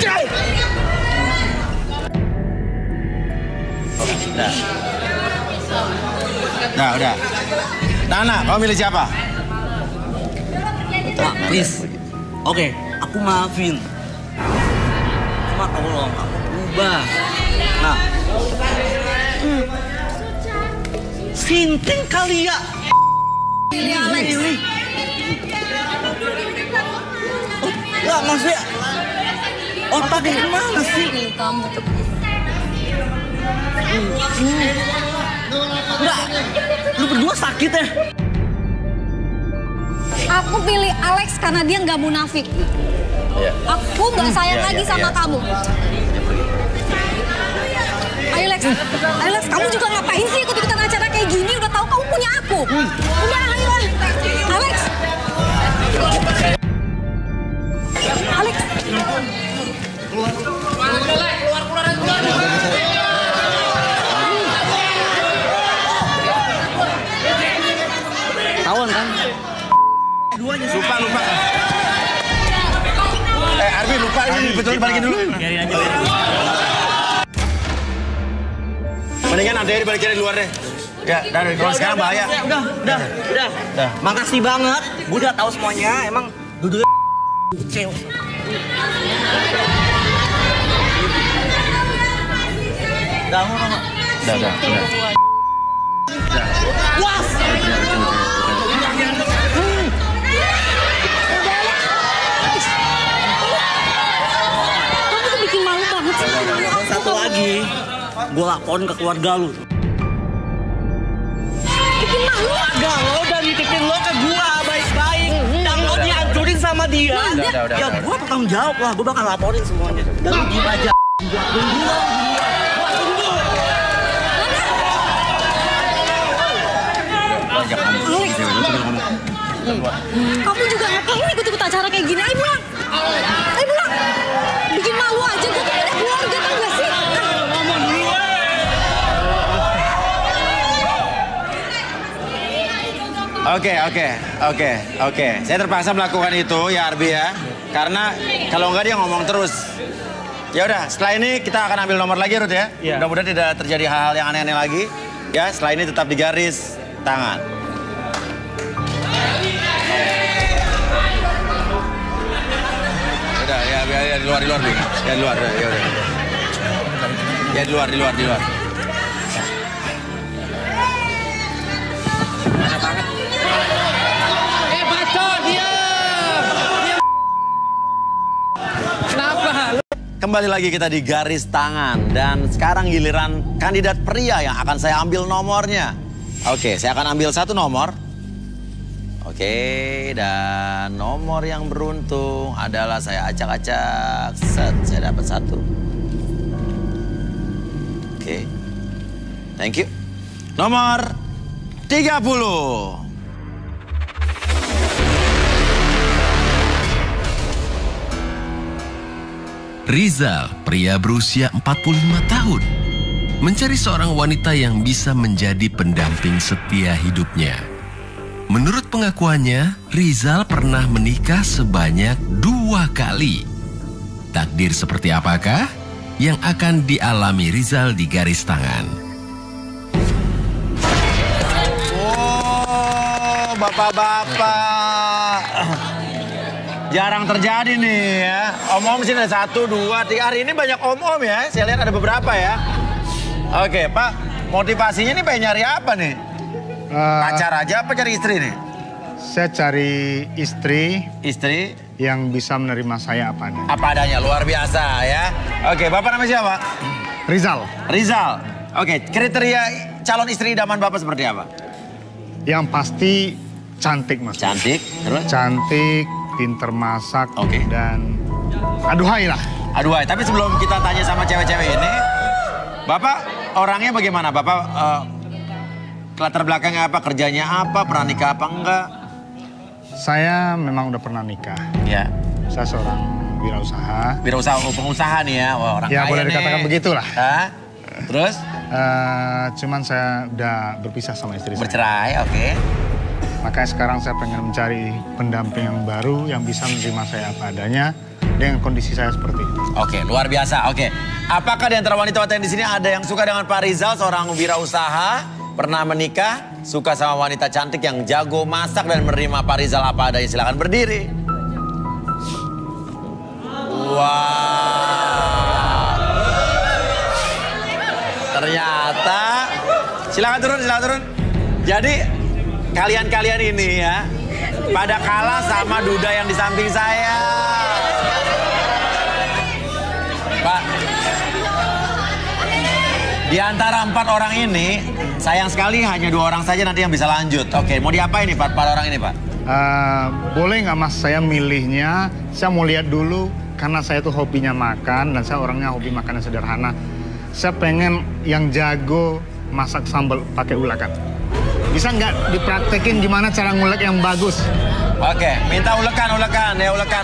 Udah. Nana, kamu milih siapa? Mak, please. Oke, aku maafin. Cuma tolong, aku berubah. Nah. Sinting kali ya. Pilih Alex. Enggak, maksudnya otaknya kemana sih? Pilih kamu. Enggak, lu berdua sakit ya? Aku pilih Alex karena dia nggak munafik. Aku nggak sayang lagi sama kamu. Ayo Lex, kamu juga ngapain sih ikut-ikutan acara kayak gini? Udah tahu kamu punya aku. Udah, ayo Alex. Tawan kan? Lupa. Arbi lupa ini betul balikin dulu. Biarin aja. Mendingan ada yang balikin di luar deh. Ya, kalau sekarang bahaya. Udah. Makasih banget. Gue udah tahu semuanya. Emang duduknya kecil. Udah. Was! Kamu tuh bikin malu banget sih. Satu lagi, gue laporin ke keluarga lu. Bikin malu. Keluarga lo dan nitipin lo ke gue baik-baik. Dan lo dihancurin sama dia. Udah. Ya gue bertanggung jawab lah, gue bakal laporin semuanya. Dan lu diem aja. Kamu juga ngapain ikut-ikut acara kayak gini? Ayo pulang. Bikin malu aja, gue tuh ada keluarga, tau gak sih? Ngomong dulu. Oke. Saya terpaksa melakukan itu ya Arbi ya. Karena kalau enggak dia ngomong terus. Ya udah, setelah ini kita akan ambil nomor lagi Ruth ya. Iya. Mudah-mudahan tidak terjadi hal-hal yang aneh-aneh lagi. Ya, setelah ini tetap di garis tangan. Udah, ya di luar. Ya di luar, ya udah. Ya di luar. Bacot, diam. Kenapa? kembali lagi kita di garis tangan. Dan sekarang giliran kandidat pria yang akan saya ambil nomornya. Oke, saya akan ambil satu nomor. Oke, dan nomor yang beruntung adalah saya acak-acak. Set, saya dapat satu. Oke, thank you. Nomor 30. Rizal, pria berusia 45 tahun, mencari seorang wanita yang bisa menjadi pendamping setia hidupnya. Menurut pengakuannya, Rizal pernah menikah sebanyak 2 kali. Takdir seperti apakah yang akan dialami Rizal di garis tangan? Oh, bapak-bapak. Jarang terjadi nih ya. Om-om sini ada 1, 2, 3. Hari ini banyak om-om ya. Saya lihat ada beberapa ya. Oke, Pak. Motivasinya nih pengen nyari apa nih? Pacar aja apa cari istri nih? Saya cari istri Istri yang bisa menerima saya apa adanya. apa adanya, luar biasa ya. Oke, Bapak namanya siapa? Rizal, Rizal. Oke, kriteria calon istri idaman Bapak seperti apa? yang pasti cantik mas. Cantik, terus? Cantik, pinter masak, Oke. dan aduhai lah. Aduh, tapi sebelum kita tanya sama cewek-cewek ini, Bapak orangnya bagaimana? Bapak latar belakangnya apa, kerjanya apa, pernah nikah apa enggak? Saya memang udah pernah nikah. Ya. Saya seorang wirausaha. Wirausaha, pengusaha nih ya, wah, orang Ya kaya boleh nih. dikatakan begitulah. Hah? Terus? Cuman saya udah berpisah sama istri saya. Bercerai, oke. Makanya sekarang saya pengen mencari pendamping yang baru yang bisa menerima saya apa adanya dengan kondisi saya seperti itu. Oke, luar biasa. Oke, apakah di antara wanita-wanita yang di sini ada yang suka dengan Pak Rizal, seorang wirausaha, pernah menikah, suka sama wanita cantik yang jago masak dan menerima Pak Rizal apa adanya? Silakan berdiri. Wow. Ternyata, silakan turun. Jadi kalian-kalian ini ya, pada kalah sama duda yang di samping saya. Pak, di antara 4 orang ini, sayang sekali hanya 2 orang saja nanti yang bisa lanjut. Oke, mau diapain nih 4 orang ini, Pak? Boleh nggak mas saya milihnya, saya mau lihat dulu karena saya tuh hobinya makan dan saya orangnya hobi makan yang sederhana. Saya pengen yang jago masak sambal pakai ulakan. Bisa nggak dipraktekin gimana cara ngulek yang bagus? Oke, minta ulekan. Ya, ulekan.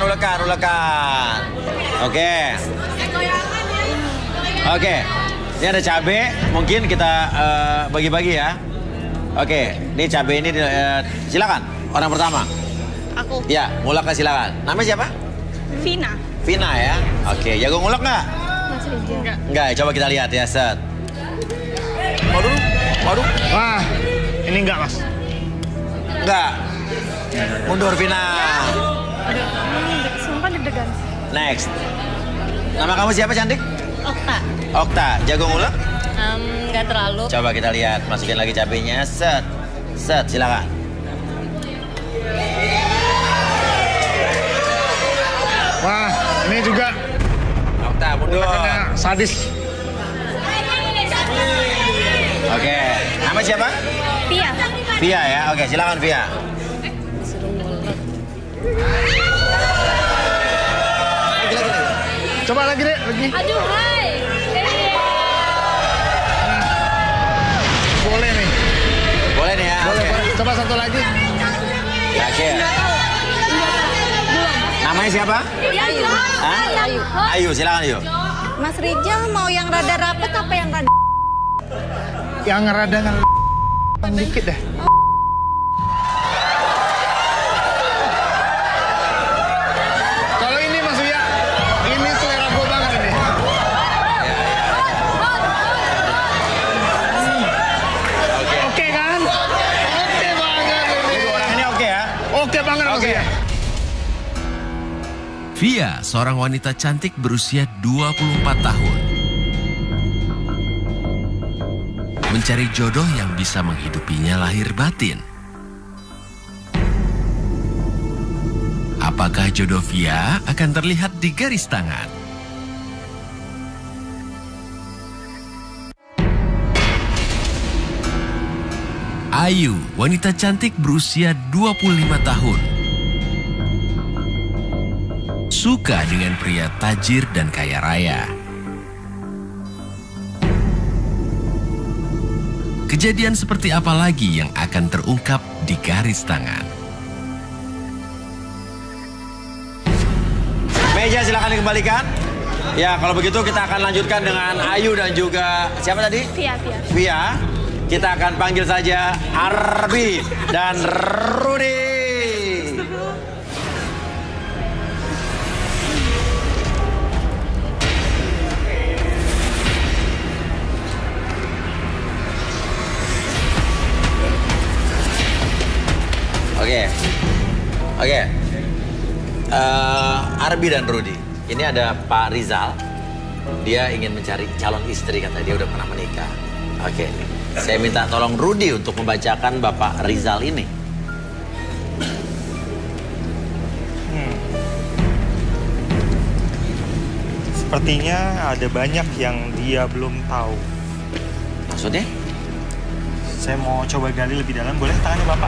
Oke, ini ada cabai, mungkin kita bagi-bagi ya. Oke, ini cabai ini silakan. Orang pertama. Aku. Ya, ngulek silakan. Namanya siapa? Vina. Vina ya. Oke, jago ngulek nggak? Enggak. Enggak, coba kita lihat ya, set. Waduh. Wah, ini enggak mas. Enggak. Mundur, Vina. Sumpah deg-degan. Next. Nama kamu siapa, cantik? Okta. Okta, jago ngulek? Enggak terlalu. Coba kita lihat, masukin lagi cabenya. Set, silakan. Wah, ini juga Okta, mundur. ulakannya sadis. Oke, nama siapa? Pia. Via ya, oke silakan Via. Coba lagi deh, lagi. Aduh, hai. Boleh nih. Boleh nih ya, Boleh, oke. boleh. Coba satu lagi. Terakhir. Namanya siapa? Ayu. Hah? Ayu, silakan Ayu. Mas Rizal mau yang rada rapet apa yang rada? Yang rada dikit deh. Kalau ini Mas Uya, ini selera gue banget ini. Oke kan? Oke banget ini. Ini 2 orang ini oke ya? Oke banget Mas Oke. Uya. Via, seorang wanita cantik berusia 24 tahun. Mencari jodoh yang bisa menghidupinya lahir batin. Apakah jodoh Via akan terlihat di garis tangan? Ayu, wanita cantik berusia 25 tahun. Suka dengan pria tajir dan kaya raya. Kejadian seperti apa lagi yang akan terungkap di garis tangan? Meja silakan dikembalikan. Ya, kalau begitu kita akan lanjutkan dengan Ayu dan juga siapa tadi? Via. Kita akan panggil saja Arbi dan Rudy. Oke. Arbi dan Rudy. Ini ada Pak Rizal. Dia ingin mencari calon istri, katanya dia udah pernah menikah. Oke. Saya minta tolong Rudy untuk membacakan Bapak Rizal ini. Sepertinya ada banyak yang dia belum tahu. Maksudnya? Saya mau coba gali lebih dalam. Boleh tangannya Bapak?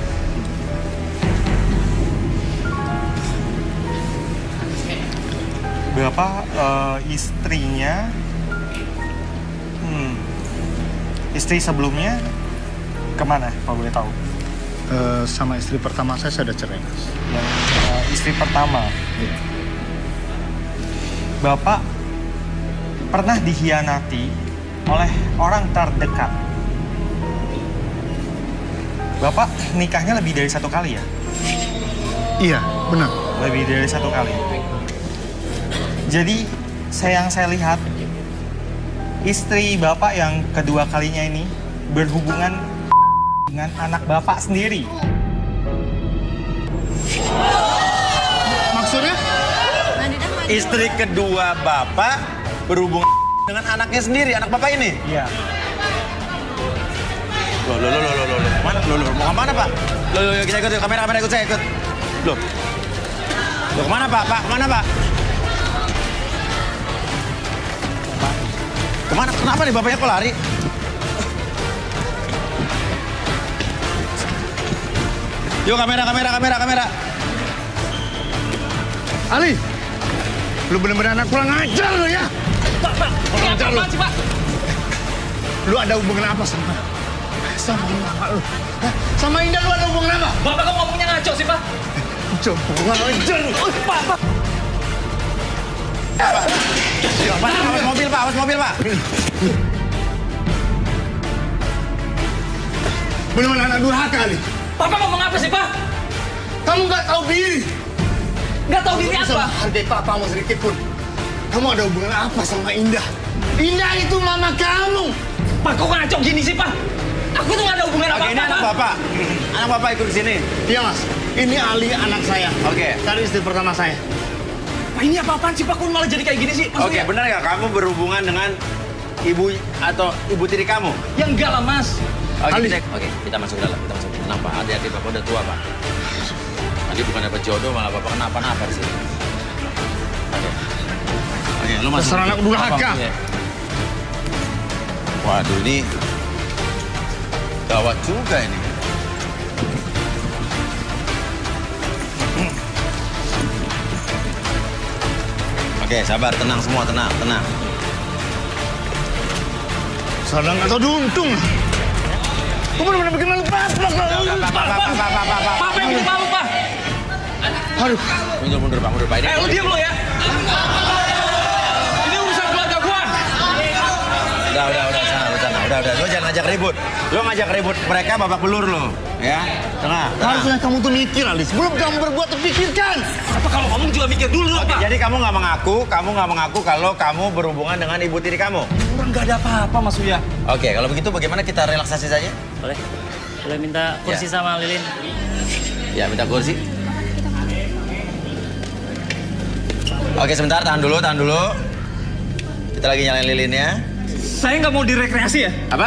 Bapak istrinya... Istri sebelumnya kemana, Pak boleh tahu? Sama istri pertama saya sudah cerai, Mas. Yang istri pertama? Iya. Bapak pernah dikhianati oleh orang terdekat. Bapak nikahnya lebih dari satu kali ya? Iya, benar. Lebih dari satu kali. Jadi, yang saya lihat, istri Bapak yang kedua kalinya ini berhubungan dengan anak Bapak sendiri. Maksudnya? Istri kedua Bapak berhubungan dengan anaknya sendiri, anak Bapak ini? Iya. Loh, mau kemana Pak? Loh, kita ikut, kamera ikut saya, ikut. Loh, kemana Pak? Kemana Pak? Kemana? Kenapa nih bapaknya kok lari? Yuk kamera. Ali, lu bener-bener anak kurang ajar lu ya. Pak, kurang ajar lu. Pak. Lu ada hubungan apa sama Indah lu? Sama Indah lu ada hubungan apa? Bapak kok ngomongnya ngaco sih, Pak? Coba ajar lu. Pak. Awas mobil, Pak. Bener-bener anak durhaka nih. Bapak ngomong apa sih, Pak? Kamu nggak tahu diri. Nggak tahu diri apa? Hargai papamu sedikit pun. Kamu ada hubungan apa sama Indah? Indah itu mama kamu. Pak, kok ngaco gini sih, Pak? Aku tuh nggak ada hubungan apa-apa, Oke, ini anak Bapak. Anak Bapak ikut ke sini. Iya, Mas. Ini Ali, anak saya. Oke. Cari istri pertama saya. Pak, ini apa-apaan sih, Pak? Kok malah jadi kayak gini sih? Oke, benar nggak kamu berhubungan dengan ibu atau ibu tiri kamu? Ya enggak lah, Mas. Oke, kita masuk ke dalam. Tenang, Pak. Hati-hati, Bapak udah tua, Pak. Nanti bukan dapat jodoh, malah Bapak kenapa-napa di sini. Oke, lu masuk. Dasar anak durhaka. Waduh, ini gawat juga ini. Oke, sabar, tenang semua, tenang. Sadang atau duntung. Kamu benar-benar bikin malu Pak. Pak, yang bikin malu, Pak. Aduh. Mundur, Pak. Ini lu diam lo ya. Ini urusan keluarga gua. Udah. Lu jangan ngajak ribut. Lu ngajak ribut mereka babak belur lo. Ya, tenang. Harusnya kamu tuh mikir, Ali. Sebelum kamu berbuat, terpikirkan. Apa kalau ngomong juga mikir dulu, Oke, Pak? jadi kamu nggak mengaku kalau kamu berhubungan dengan ibu tiri kamu? Nggak ada apa-apa, Mas Uya. Oke, kalau begitu bagaimana kita relaksasi saja? Boleh minta kursi sama Lilin? Ya, minta kursi. Oke, sebentar, tahan dulu. Kita lagi nyalain lilinnya. Saya nggak mau direkreasi ya? Apa?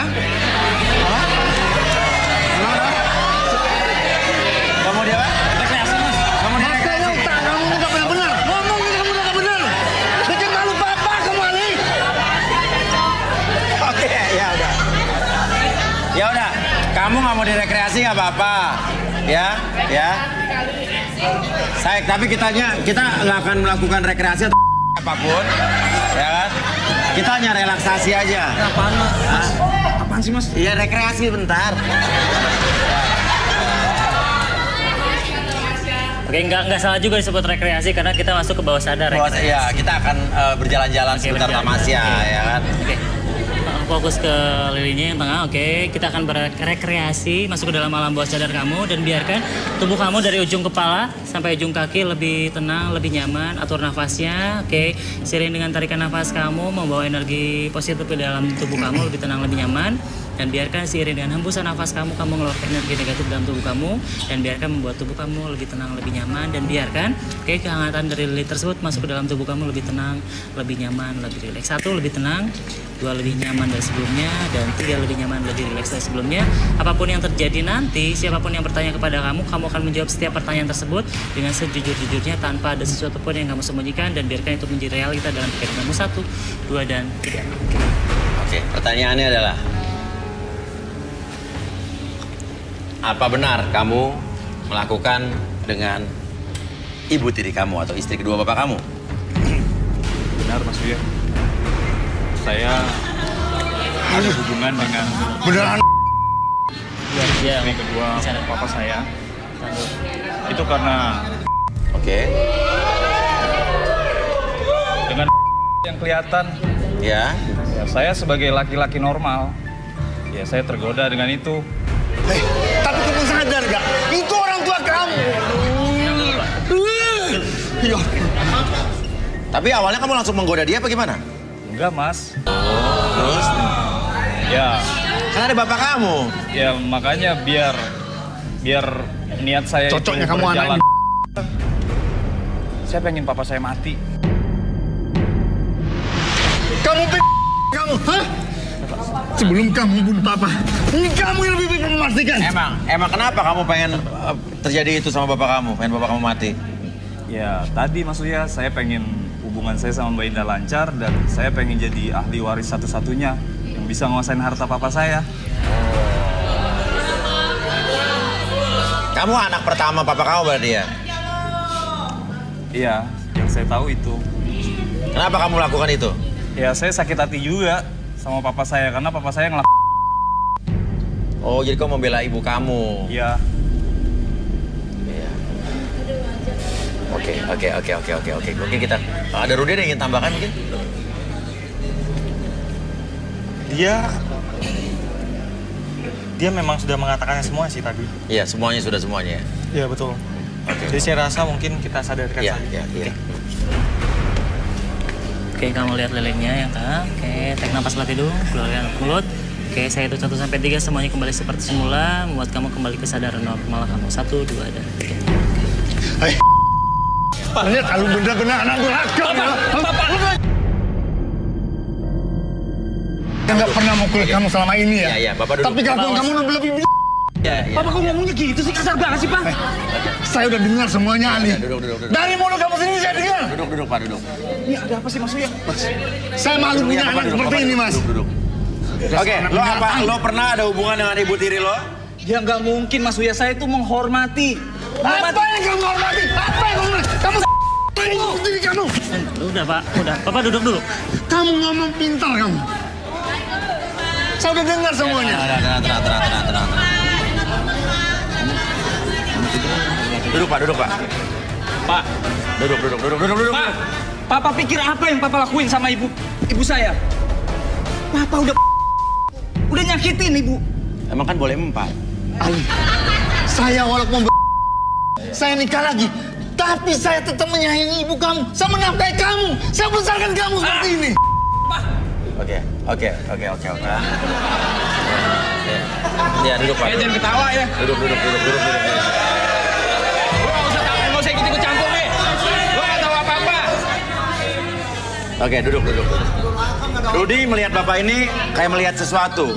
Kamu dia apa? Rekreasi, Mas. Kamu dia rekreasi? Kamu nggak benar-benar. Ngomong ini kamu nggak benar. Bikin malu Papa kamu, Ali. Oke, ya udah. Kamu Kamu nggak mau direkreasi nggak apa-apa, ya. Tapi kita nggak akan melakukan rekreasi atau apapun, ya kan? Kita hanya relaksasi aja. Apaan, Mas? Apaan sih, Mas? Iya, rekreasi bentar. Oke, nggak salah juga disebut rekreasi karena kita masuk ke bawah sadar. Iya, kita akan berjalan-jalan sekitar Tamasya, ya kan? Oke. Fokus ke lilinnya yang tengah, oke. Kita akan berekreasi, masuk ke dalam alam bawah sadar kamu dan biarkan tubuh kamu dari ujung kepala sampai ujung kaki lebih tenang, lebih nyaman. Atur nafasnya, oke. Seiring dengan tarikan nafas kamu membawa energi positif ke dalam tubuh kamu, lebih tenang, lebih nyaman. Dan biarkan seiring dengan hembusan nafas kamu mengeluarkan energi negatif dalam tubuh kamu. Dan biarkan membuat tubuh kamu lebih tenang, lebih nyaman. Dan biarkan kehangatan dari lilin tersebut masuk ke dalam tubuh kamu lebih tenang, lebih nyaman, lebih rileks. 1, lebih tenang. 2, lebih nyaman dari sebelumnya. Dan 3, lebih nyaman, lebih rileks dari sebelumnya. Apapun yang terjadi nanti, siapapun yang bertanya kepada kamu akan menjawab setiap pertanyaan tersebut dengan sejujur-jujurnya tanpa ada sesuatu pun yang kamu sembunyikan. Dan biarkan itu menjadi realita dalam pikiran kamu. 1, 2, dan 3. Oke, pertanyaannya adalah, apa benar kamu melakukan dengan ibu tiri kamu atau istri kedua bapak kamu? Benar, Mas Uya. Saya ada hubungan dengan beneran istri kedua papa saya. Itu karena dengan yang kelihatan. Ya. Saya sebagai laki-laki normal, ya saya tergoda dengan itu. Hei, tapi kamu sadar gak? Itu orang tua kamu. Tapi awalnya kamu langsung menggoda dia apa gimana? Enggak, Mas. Terus? Ya. Kan ada bapak kamu. Ya makanya biar niat saya cocoknya itu kamu berjalan. anak. Saya pengen papa saya mati. Kamu kamu, hah? Sebelum kamu bunuh papa, ini kamu yang lebih baik memastikan. Emang kenapa kamu pengen terjadi itu sama bapak kamu? Pengen bapak kamu mati? Ya tadi Mas Uya, saya pengen hubungan saya sama Mbak Indah lancar dan saya pengen jadi ahli waris satu-satunya yang bisa nguasain harta papa saya. Kamu anak pertama papa kamu berarti ya? Iya, yang saya tahu itu. Kenapa kamu lakukan itu? Ya saya sakit hati juga sama papa saya karena papa saya Oh, jadi kamu membela ibu kamu? Iya. Oke. Mungkin kita ada Rudy yang ingin tambahkan mungkin? Dia memang sudah mengatakannya semua sih tadi. Iya, semuanya. Iya, betul. Jadi saya rasa mungkin kita sadarkan saja. Iya. Oke, kamu lihat lilinnya yang tengah. Oke, tarik nafas latih dulu, keluarkan mulut. Oke, saya hitung 1 sampai 3 semuanya kembali seperti semula, membuat kamu kembali kesadaran normal kamu. 1, 2, dan 3. Hai. Lihat kalau benar-benar anak durhaka. Bapak. Yang nggak pernah mukul kamu selama ini ya. Iya, Bapak duduk. Tapi kamu lebih. Iya. Bapak kok ngomongnya gitu sih, kasar banget sih, Pak. Saya udah dengar semuanya, Ali. Duduk. Dari mulut kamu sendiri saya dengar. Duduk, Pak, duduk. Ini ada apa sih, Mas Uya? Saya malu punya anak seperti ini, Mas. Duduk. Oke, lo pernah ada hubungan dengan ibu tiri lo? Ya nggak mungkin, Mas Uya. Saya itu menghormati. Apa yang kamu hormati? Kamu diri kamu. Udah, Pak. Udah. Bapak duduk dulu. Kamu ngomong pintar kamu. Saya udah dengar semuanya. Tenang. Duduk, Pak. Pak. Duduk. Pak, Papa pikir apa yang Papa lakuin sama ibu saya? Papa udah nyakitin ibu. Emang kan boleh 4. Ali, saya walaupun saya nikah lagi, tapi saya tetap menyayangi ibu kamu. Saya menafkahi kamu. Saya besarkan kamu seperti ini. Oke. Ya, duduk, Pak. Jangan ketawa ya. Duduk. Nggak usah ikut campur nih. Lo nggak tahu apa-apa. Oke, duduk. Rudy melihat Bapak ini kayak melihat sesuatu.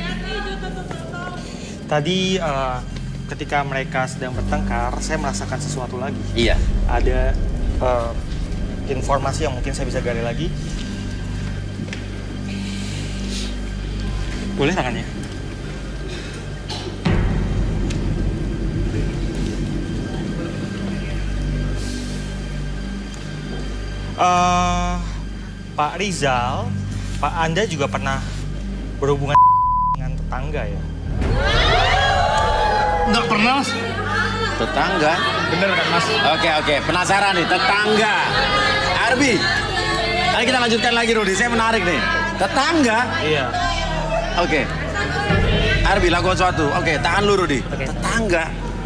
Tadi ketika mereka sedang bertengkar, saya merasakan sesuatu lagi. Iya. Ada informasi yang mungkin saya bisa gali lagi. Boleh tangannya? Pak Rizal, Pak Anda juga pernah berhubungan dengan tetangga ya? Nggak pernah, Mas. Tetangga? Bener kan, Mas? Oke, penasaran nih, tetangga. Arbi, ayo kita lanjutkan lagi, Rudi. Saya menarik nih. Tetangga? Iya. Oke. Arbi, lakukan sesuatu. Oke, tahan lu, Rudi. Tetangga.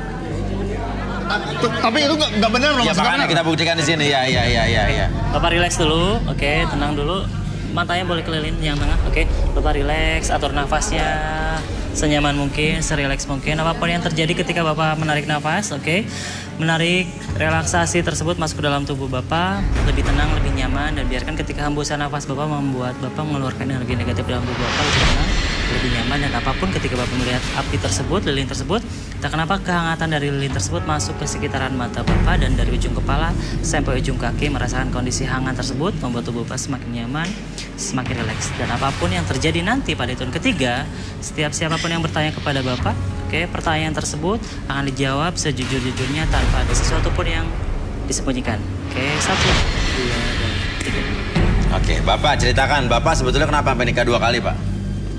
Tapi itu nggak benar, Mas. Ya, makanya kita buktikan di sini. Ya. Bapak relax dulu, oke, tenang dulu. Matanya boleh keliling yang tengah, oke. Bapak relax, atur nafasnya senyaman mungkin, serileks mungkin. Apapun yang terjadi ketika Bapak menarik nafas, oke. Menarik relaksasi tersebut masuk ke dalam tubuh Bapak, lebih tenang, lebih nyaman, dan biarkan ketika hembusan nafas Bapak membuat Bapak mengeluarkan energi negatif dalam tubuh Bapak, lebih tenang, lebih nyaman, dan apapun ketika Bapak melihat api tersebut, lilin tersebut, tak kenapa kehangatan dari lilin tersebut masuk ke sekitaran mata Bapak, dan dari ujung kepala sampai ujung kaki merasakan kondisi hangat tersebut, membuat tubuh Bapak semakin nyaman, semakin rileks. Dan apapun yang terjadi nanti pada hitungan ketiga, setiap siapapun yang bertanya kepada Bapak, oke, pertanyaan tersebut akan dijawab sejujur-jujurnya tanpa ada sesuatu pun yang disembunyikan. Oke, 1, 2, dan 3. Oke, Bapak ceritakan, Bapak sebetulnya kenapa sampai nikah 2 kali, Pak?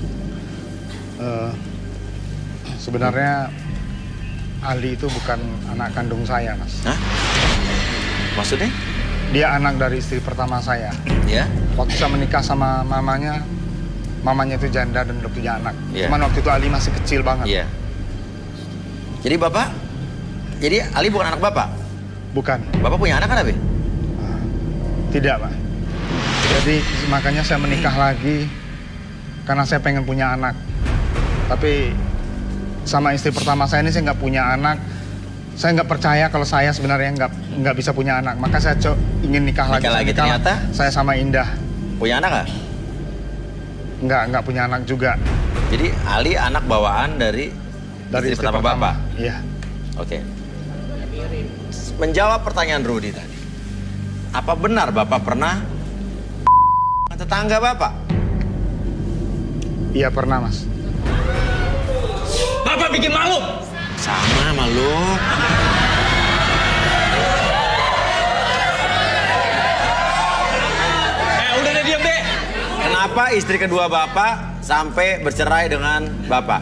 Sebenarnya Ali itu bukan anak kandung saya, Mas. Hah? Maksudnya? Dia anak dari istri pertama saya. Ya. Waktu saya menikah sama mamanya itu janda dan udah punya anak. Ya. Cuman waktu itu Ali masih kecil banget. Iya. Jadi Bapak, jadi Ali bukan anak Bapak? Bukan. Bapak punya anak kan, Abi? Tidak, Pak. Jadi makanya saya menikah lagi karena saya pengen punya anak. Tapi sama istri pertama saya ini saya nggak punya anak. Saya nggak percaya kalau saya sebenarnya nggak bisa punya anak. Maka saya ingin nikah lagi. Ternyata? Saya sama Indah. Punya anak nggak? Nggak punya anak juga. Jadi Ali anak bawaan dari istri pertama Bapak? Iya. Oke. Menjawab pertanyaan Rudi tadi. Apa benar Bapak pernah tetangga Bapak? Iya pernah, Mas. Bapak bikin malu. Sama malu. Udah deh, diam deh. Kenapa istri kedua Bapak sampai bercerai dengan Bapak?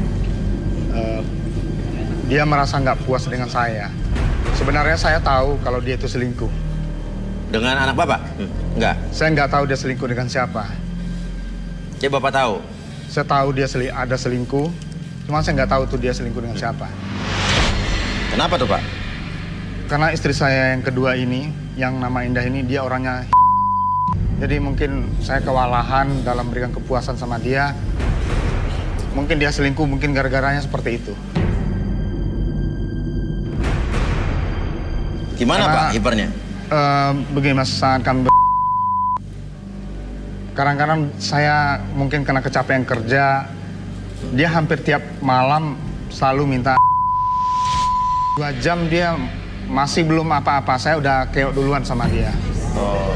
Dia merasa nggak puas dengan saya. Sebenarnya saya tahu kalau dia itu selingkuh. Dengan anak Bapak? Enggak. Saya nggak tahu dia selingkuh dengan siapa. Jadi Bapak tahu? Saya tahu dia ada selingkuh. Cuma saya nggak tahu tuh dia selingkuh dengan siapa. Kenapa tuh, Pak? Karena istri saya yang kedua ini, yang nama Indah ini, dia orangnya jadi mungkin saya kewalahan dalam memberikan kepuasan sama dia. Mungkin dia selingkuh, mungkin gara-garanya seperti itu. Gimana, Pak, hipernya? Begini, Mas, saat kami kadang-kadang saya mungkin kena kecapean kerja. Dia hampir tiap malam selalu minta 2 jam, dia masih belum apa-apa. Saya udah keok duluan sama dia. Oh.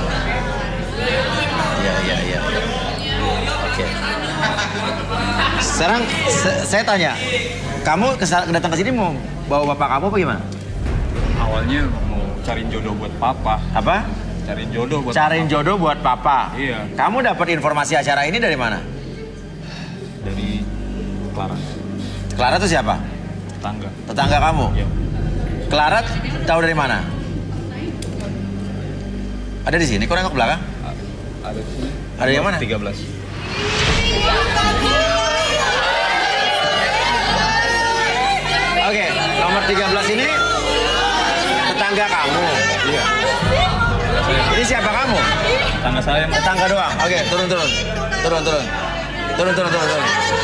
Iya. Oke. Sekarang saya tanya, kamu datang ke sini mau bawa bapak kamu apa gimana? Awalnya mau cariin jodoh buat papa. Apa? Cariin jodoh buat Cariin papa. jodoh buat papa? Iya. Kamu dapat informasi acara ini dari mana? Dari Clara. Clara itu siapa? Tetangga. Tetangga kamu? Iya. Clara tahu dari mana? Ada di sini, kok nengok belakang? Ada di sini. Ada yang mana? 13. Oke, nomor 13 ini tetangga kamu? Iya. Ini siapa kamu? Tetangga saya. Tetangga doang? Oke, turun. Turun.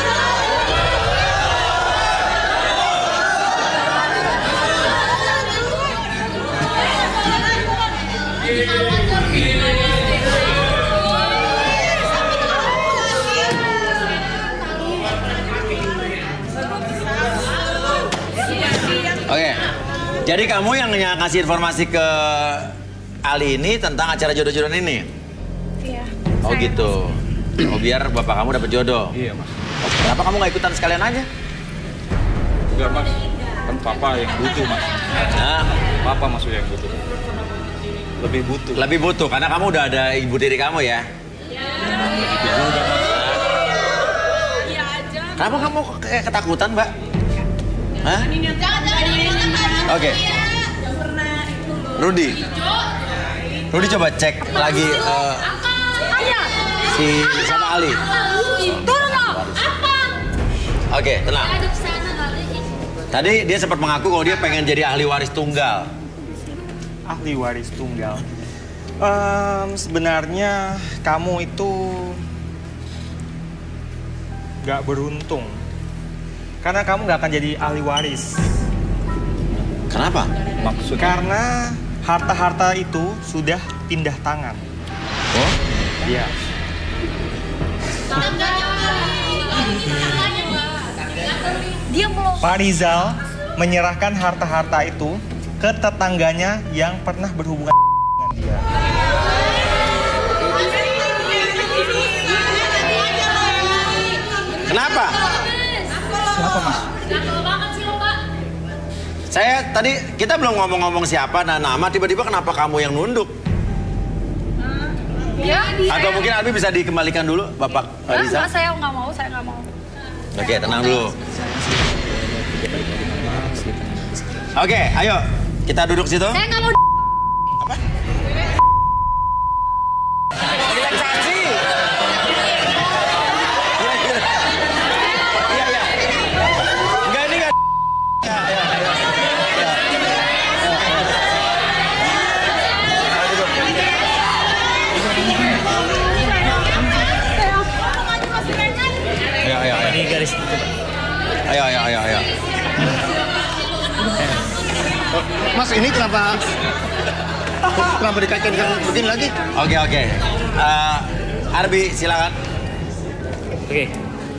Oke, jadi kamu yang ngasih informasi ke Ali ini tentang acara jodoh-jodohan ini? Iya. Oh gitu. Oh biar bapak kamu dapat jodoh? Iya, Mas. Oh, kenapa kamu nggak ikutan sekalian aja? Enggak, Mas. Kan papa yang butuh, Mas. Nah. Papa maksudnya yang butuh. lebih butuh. Lebih butuh, karena kamu udah ada ibu tiri kamu ya? Gitu juga, Mas. Kamu kayak ketakutan, Mbak? Hah? Oke. Rudi coba cek lagi si sama Ali. Oke, tenang. Tadi dia sempat mengaku kalau dia pengen jadi ahli waris tunggal. Ahli waris tunggal. Sebenarnya kamu itu gak beruntung. Karena kamu gak akan jadi ahli waris. Kenapa? Maksudnya? Karena harta-harta itu sudah pindah tangan. Oh? Iya. Pak Rizal menyerahkan harta-harta itu ke tetangganya yang pernah berhubungan dengan dia. Kenapa? Siapa, Mas? Kita belum ngomong-ngomong siapa dan nama, tiba-tiba kenapa kamu yang nunduk? Atau mungkin Albi bisa dikembalikan dulu, Bapak Rizal? Enggak, saya nggak mau. Oke, tenang dulu. Oke, ayo kita duduk situ. Saya nggak mau. Apa? Iya. Enggak, ini enggak. Ayo. Di garis itu, Pak. Ayo. Mas, ini kenapa dikaitkan begini lagi? Oke. Arbi, silakan. Oke,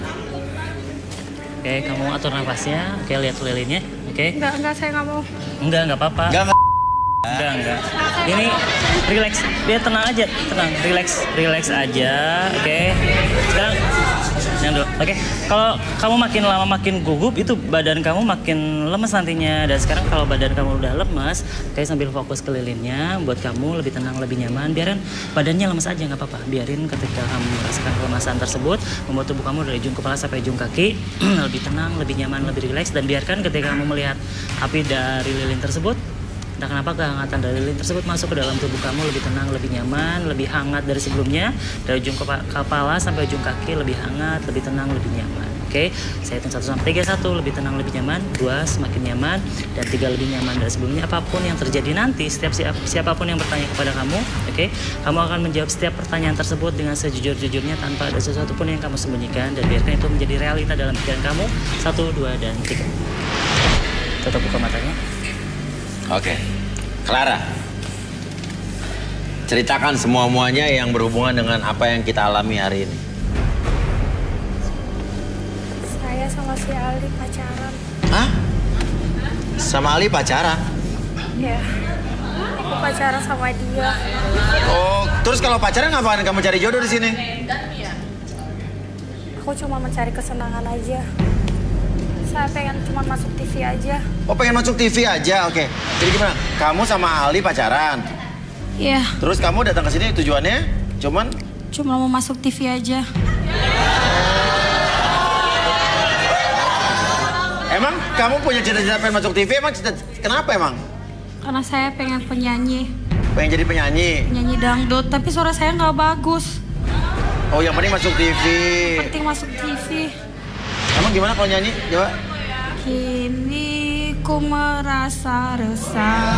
kamu atur nafasnya. Oke, lihat lilinnya. Oke. Enggak, saya nggak mau. Enggak apa-apa. Enggak. Ini relax. Dia tenang aja, relax aja. Oke. Sekarang yang dulu. Oke. Kalau kamu makin lama makin gugup, itu badan kamu makin lemes nantinya. Dan sekarang kalau badan kamu udah lemes, kayak sambil fokus ke lilinnya, buat kamu lebih tenang, lebih nyaman. Biarin badannya lemes aja, nggak apa-apa. Biarin ketika kamu merasakan kelemasan tersebut, membuat tubuh kamu dari ujung kepala sampai ujung kaki lebih tenang, lebih nyaman, lebih rileks. Dan biarkan ketika kamu melihat api dari lilin tersebut, entah kenapa kehangatan dari lilin tersebut masuk ke dalam tubuh kamu lebih tenang, lebih nyaman, lebih hangat dari sebelumnya. Dari ujung kepala sampai ujung kaki lebih hangat, lebih tenang, lebih nyaman. Oke, saya hitung 1 sampai 3. 1, lebih tenang, lebih nyaman. 2, semakin nyaman. Dan 3, lebih nyaman dari sebelumnya. Apapun yang terjadi nanti, siapapun yang bertanya kepada kamu, oke, kamu akan menjawab setiap pertanyaan tersebut dengan sejujur-jujurnya tanpa ada sesuatu pun yang kamu sembunyikan. Dan biarkan itu menjadi realita dalam pikiran kamu. 1, 2, dan 3. Tutup buka matanya. Oke, Clara, ceritakan semua-muanya yang berhubungan dengan apa yang kita alami hari ini. Saya sama si Ali pacaran. Hah? Sama Ali pacaran? Iya. Aku pacaran sama dia. Oh, terus kalau pacaran ngapain kamu cari jodoh di sini? Aku cuma mencari kesenangan aja. Saya pengen cuma masuk TV aja. Oh, pengen masuk TV aja, oke. Jadi gimana? Kamu sama Ali pacaran? Iya. Terus kamu datang ke sini tujuannya Cuma mau masuk TV aja. Emang kamu punya cita-cita pengen masuk TV? Emang kenapa emang? Karena saya pengen penyanyi. Pengen jadi penyanyi? Penyanyi dangdut, tapi suara saya nggak bagus. Oh, yang penting masuk TV. Penting masuk TV. Emang gimana kalau nyanyi? Coba. Kini ku merasa resah.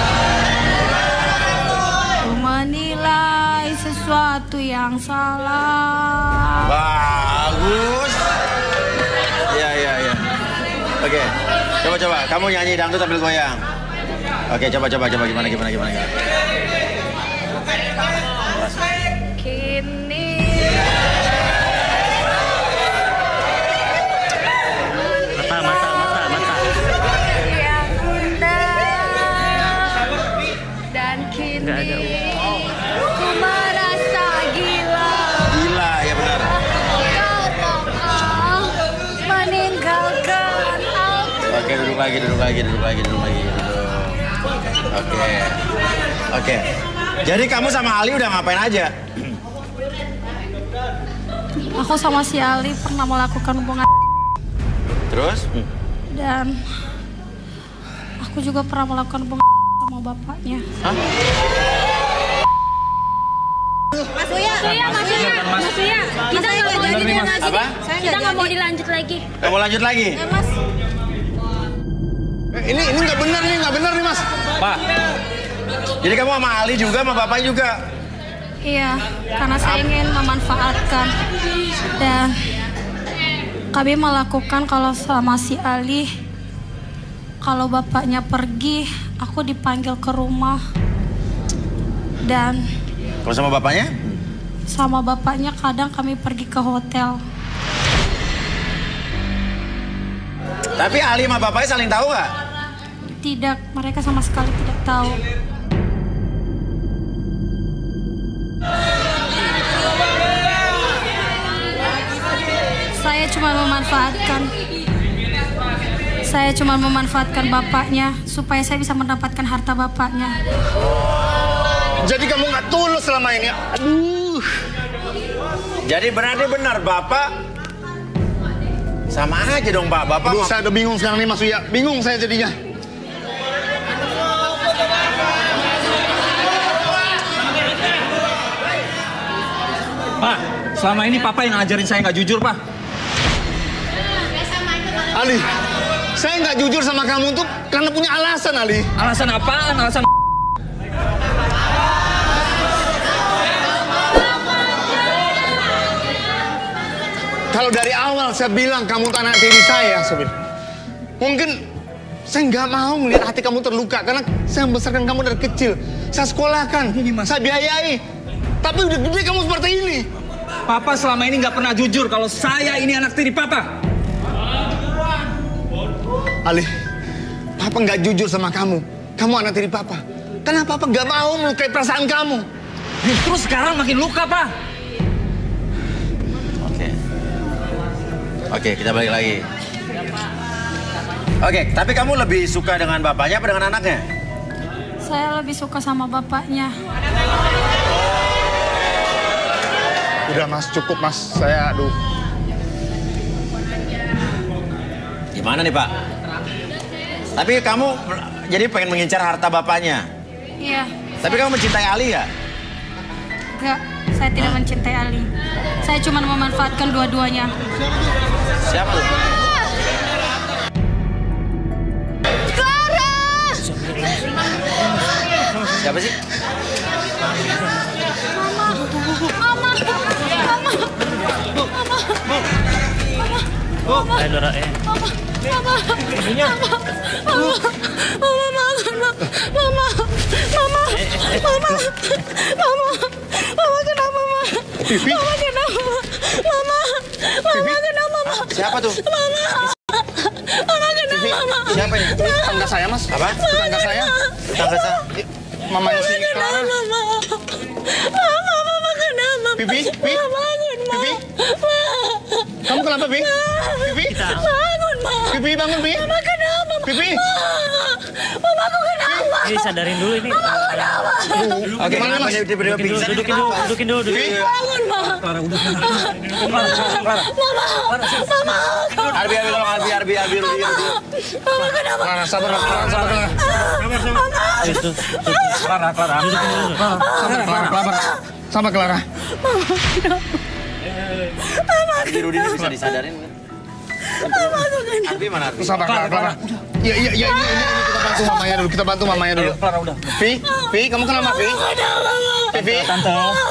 Ku menilai sesuatu yang salah. Bagus. Iya. Oke. Coba. Kamu nyanyi dangdut sambil goyang. Oke, coba gimana. Kini mata. yang indah dan kini ku merasa gila. Gila, ya benar. Kau meninggalkan aku. Oke, duduk lagi. Oke. Jadi kamu sama Ali udah ngapain aja? Aku sama si Ali pernah melakukan hubungan. Terus? Dan aku juga pernah melakukan hubungan sama bapaknya. Hah? Mas Uya. Kita nggak mau jadi lagi. Apa? Kita nggak mau dilanjut lagi. Nggak mau lanjut lagi? Ya Mas. Ini nggak benar nih Mas. Pak. Jadi kamu sama Ali juga, sama bapak juga? Iya, karena saya ingin memanfaatkan. Dan kami melakukan kalau sama si Ali, kalau bapaknya pergi, aku dipanggil ke rumah. Dan Kalau sama bapaknya? sama bapaknya kadang kami pergi ke hotel. Tapi Ali sama bapaknya saling tahu nggak? Tidak, mereka sama sekali tidak tahu. Saya cuma memanfaatkan bapaknya supaya saya bisa mendapatkan harta bapaknya. Jadi kamu nggak tulus selama ini? Aduh. Jadi benar bapak sama aja dong Pak. Bapak. Aduh, saya udah bingung sekarang nih Mas Uya. Bingung saya jadinya. Pak, selama ini Papa yang ngajarin saya nggak jujur, Pak. Ali, saya nggak jujur sama kamu tuh karena punya alasan, Ali. Alasan apaan? Alasan kalau dari awal saya bilang kamu tuh anak tiri saya, mungkin saya nggak mau melihat hati kamu terluka karena saya membesarkan kamu dari kecil. Saya sekolahkan, saya biayai. Tapi udah gede kamu seperti ini. Papa selama ini nggak pernah jujur kalau saya ini anak tiri Papa. Ali, Papa nggak jujur sama kamu. Kamu anak tiri Papa. Karena Papa nggak mau melukai perasaan kamu. Justru sekarang makin luka, Pak. Oke, kita balik lagi. Oke, tapi kamu lebih suka dengan bapaknya apa dengan anaknya? Saya lebih suka sama bapaknya. Udah Mas, cukup Mas. Saya aduh. Gimana nih Pak? Tapi kamu jadi pengen mengincar harta bapaknya? Iya. Tapi kamu mencintai Ali ya? Enggak, saya tidak mencintai Ali. Saya cuma memanfaatkan dua-duanya. Siapa tuh? Clara! Siapa sih? Ayo Dora, Mama kenapa, Ma? Pipi? Mama kenapa, Ma? Mama kenapa, Ma? Siapa tuh? Mama kenapa, Ma? Siapa ini? Tetangga saya Mas. Apa? Tetangga saya. Tetangga saya. Mamanya si Clara. Mama kenapa? Pipi? Pipi? Bangun, Ma. Pipi? Kamu kenapa, Pipi? Pipi? Bangun, Ma. Pipi, bangun, Pipi. Mama kenapa? Pipi? Mama aku kenapa? Ini sadarin dulu ini. Oke, kenapa dia tiba-tiba pingsan? Dudukin dulu. Bangun, Ma. Clara, udah. Mama. Arbi, tolong Arbi. Mama kenapa? Clara, sabar, Clara. Clara. Sama Clara. Arbi Rudi ini bisa disadarin kan? Arbi mana Arbi? Sabar, Clara. Iya, ini kita bantu mamanya dulu. Clara, udah. Pi, kamu kenapa, Pi? Pi? Tante.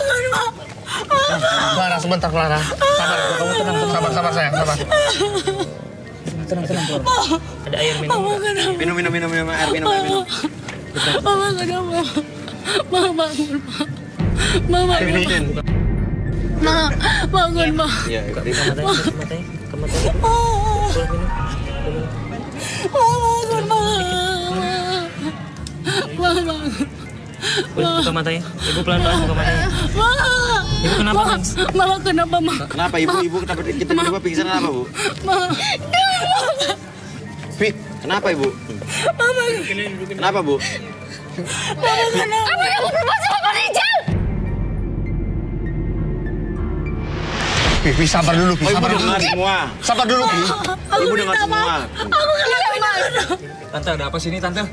Clara, sebentar, Clara. Sabar, kamu tenang. Sabar, sayang, sabar. Tenang, Clara. Ada air minum. Minum, air minum. Mama kenapa? Mama bangun, Ma. Mama kenapa? Ma, bangun, Ma. Iya, Ke matanya. Bangun, Ma. Mama. Buka matanya. Ibu pelan-pelan buka matanya. Ibu kenapa, Bang? Mama kenapa, Ma? Kenapa ibu kita berdua pingsan kenapa, Bu? Ma. Pi, kenapa Ibu? Mama. Kenapa, Bu? Mama kenapa? Apa yang kamu berbuat sama Pak Rizal? Pi, sabar dulu, Pi. Sabar dulu. Semua. Sabar dulu, Pi. Ibu dengar semua. Aku kenapa? Tante, ada apa sini, Tante?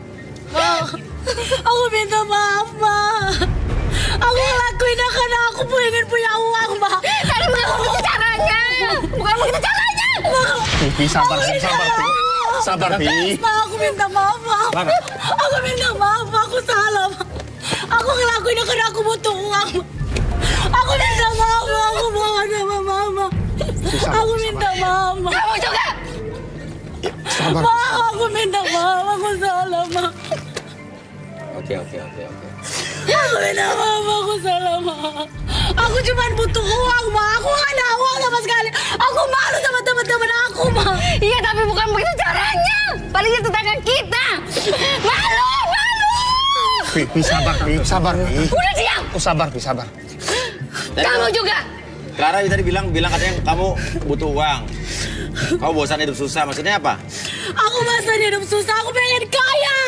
Aku minta maaf, Ma. Aku ngelakuin karena aku pengen punya uang, Ma. Tapi bukan begitu caranya. Bukan begitu caranya. Pi, sabar, Pi. Sabar, Pi. Sabar, Pi. Ma, aku minta maaf, Ma. Aku minta maaf, aku salah, Ma. Aku ngelakuin karena aku butuh uang, Ma. Aku minta maaf, Ma. Aku mohon sama Mama. Aku minta maaf, Ma. Kamu juga. Sabar. Ma, aku minta maaf, aku salah, Ma. Oke. Aku minta maaf, aku salah, Ma. Aku cuma butuh uang, Ma. Aku gak ada uang sama sekali. Aku malu sama teman-teman aku, Ma. Iya, tapi bukan begitu caranya. Paling itu tetangga kita. Malu. Pi, sabar, Pi. Sabar, Pi. Udah diam. Sabar, Pi, sabar. Kamu juga. Clara tadi bilang katanya kamu butuh uang. Kamu bosan hidup susah, maksudnya apa? Aku bosan hidup susah, aku pengen kaya.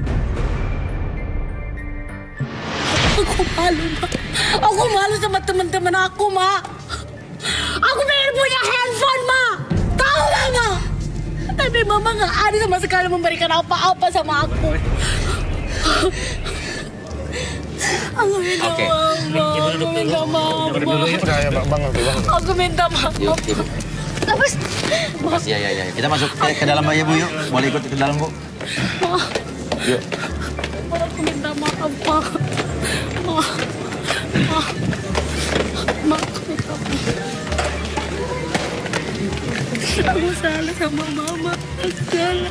Aku malu, Ma. Aku malu sama teman-teman aku, Ma. Aku pengen punya handphone, Ma. Tahu, Mama? Tapi Mama gak ada sama sekali memberikan apa-apa sama aku. Aku minta maaf, Ma. Aku minta maaf, Ma. Aku minta maaf. Terus. Makasih ya. Kita masuk ke dalam aja, Bu, yuk. Boleh ikut ke dalam, Bu? Ma. Yuk. Aku minta maaf, Ma. Ma, aku minta maaf. Aku salah sama Mama. Aku salah.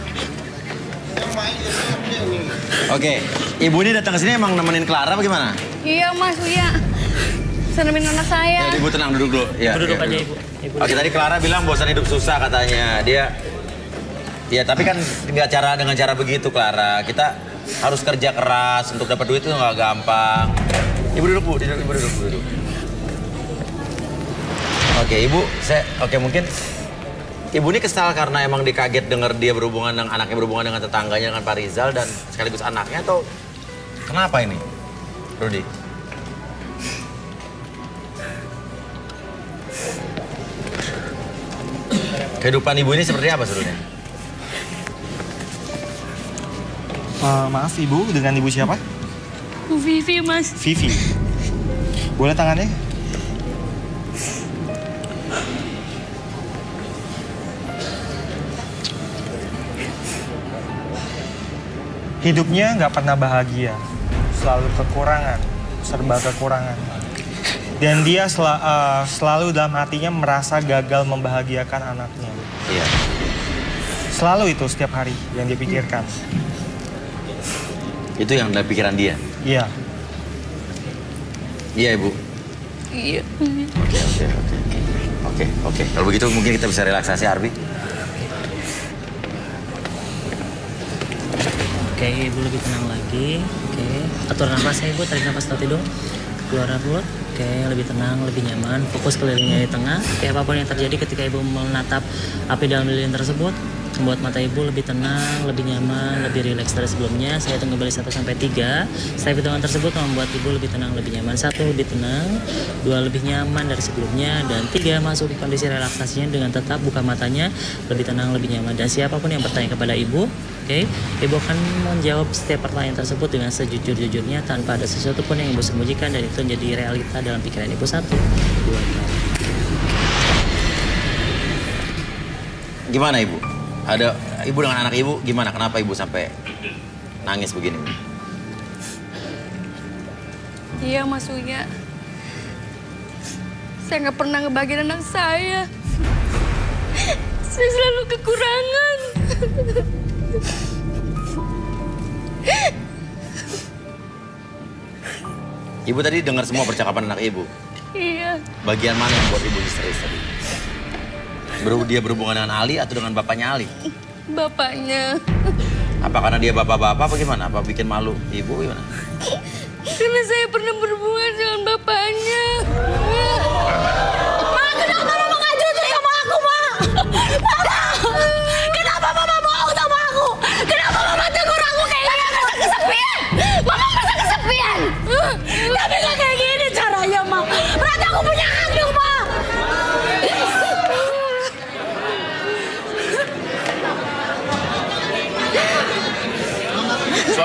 Oke, Ibu ini datang ke sini emang nemenin Clara apa gimana? Iya, Mas Uya. Saya nemenin anak saya. Ya, Ibu tenang, duduk dulu. Ya, Duduk aja, duduk. Ibu. Oke, tadi Clara bilang bosan hidup susah katanya. Ya, tapi kan nggak dengan cara begitu, Clara. Kita harus kerja keras untuk dapat duit itu nggak gampang. Ibu duduk, Bu. Ibu duduk. Oke, Ibu, mungkin Ibu ini kesal karena emang dikaget dengar dia anaknya berhubungan dengan tetangganya, dengan Pak Rizal dan sekaligus anaknya, atau kenapa ini, Rudy? Kehidupan Ibu ini seperti apa sebetulnya? Maaf Ibu, dengan Ibu siapa? Vivi, Mas. Vivi. Boleh tangannya? Hidupnya nggak pernah bahagia, selalu kekurangan, serba kekurangan. Dan dia selalu dalam hatinya merasa gagal membahagiakan anaknya. Iya. Selalu itu setiap hari yang dia pikirkan. Itu yang dalam pikiran dia? Iya. Iya, Ibu? Iya. Oke. Kalau begitu mungkin kita bisa relaksasi, Arbi. Oke, Ibu lebih tenang lagi. Oke, atur nafasnya, Ibu. Tarik nafas tahu hidung. Keluar mulut. Oke, lebih tenang, lebih nyaman. Fokus kelilingnya di tengah. Oke, apapun yang terjadi ketika Ibu menatap api dalam lilin tersebut, membuat mata Ibu lebih tenang, lebih nyaman, lebih rileks dari sebelumnya. Saya hitung kembali 1 sampai 3. Setiap hitungan tersebut membuat Ibu lebih tenang, lebih nyaman. 1, lebih tenang. 2, lebih nyaman dari sebelumnya. Dan 3, masuk ke kondisi relaksasinya dengan tetap buka matanya, lebih tenang, lebih nyaman. Dan siapapun yang bertanya kepada Ibu, oke, Ibu akan menjawab setiap pertanyaan tersebut dengan sejujur-jujurnya tanpa ada sesuatu pun yang Ibu sembunyikan, dan itu menjadi realita dalam pikiran Ibu. 1, 2, 3. Gimana, Ibu? Ada Ibu dengan anak Ibu gimana? Kenapa Ibu sampai nangis begini? Iya, Mas Uya. Saya nggak pernah ngebahagiain anak saya. Saya selalu kekurangan. Ibu tadi dengar semua percakapan anak Ibu? Iya. Bagian mana yang buat Ibu histeris tadi? Dia berhubungan dengan Ali atau dengan bapaknya Ali? Bapaknya. Apa karena dia bapak-bapak apa gimana? Apa bikin malu Ibu gimana? Karena saya pernah berhubungan dengan bapaknya. Ma, kenapa Mama gak jujur sama aku, Ma? Mama! Kenapa Mama bohong sama aku? Kenapa Mama tegur aku kayak gini? Kesepian!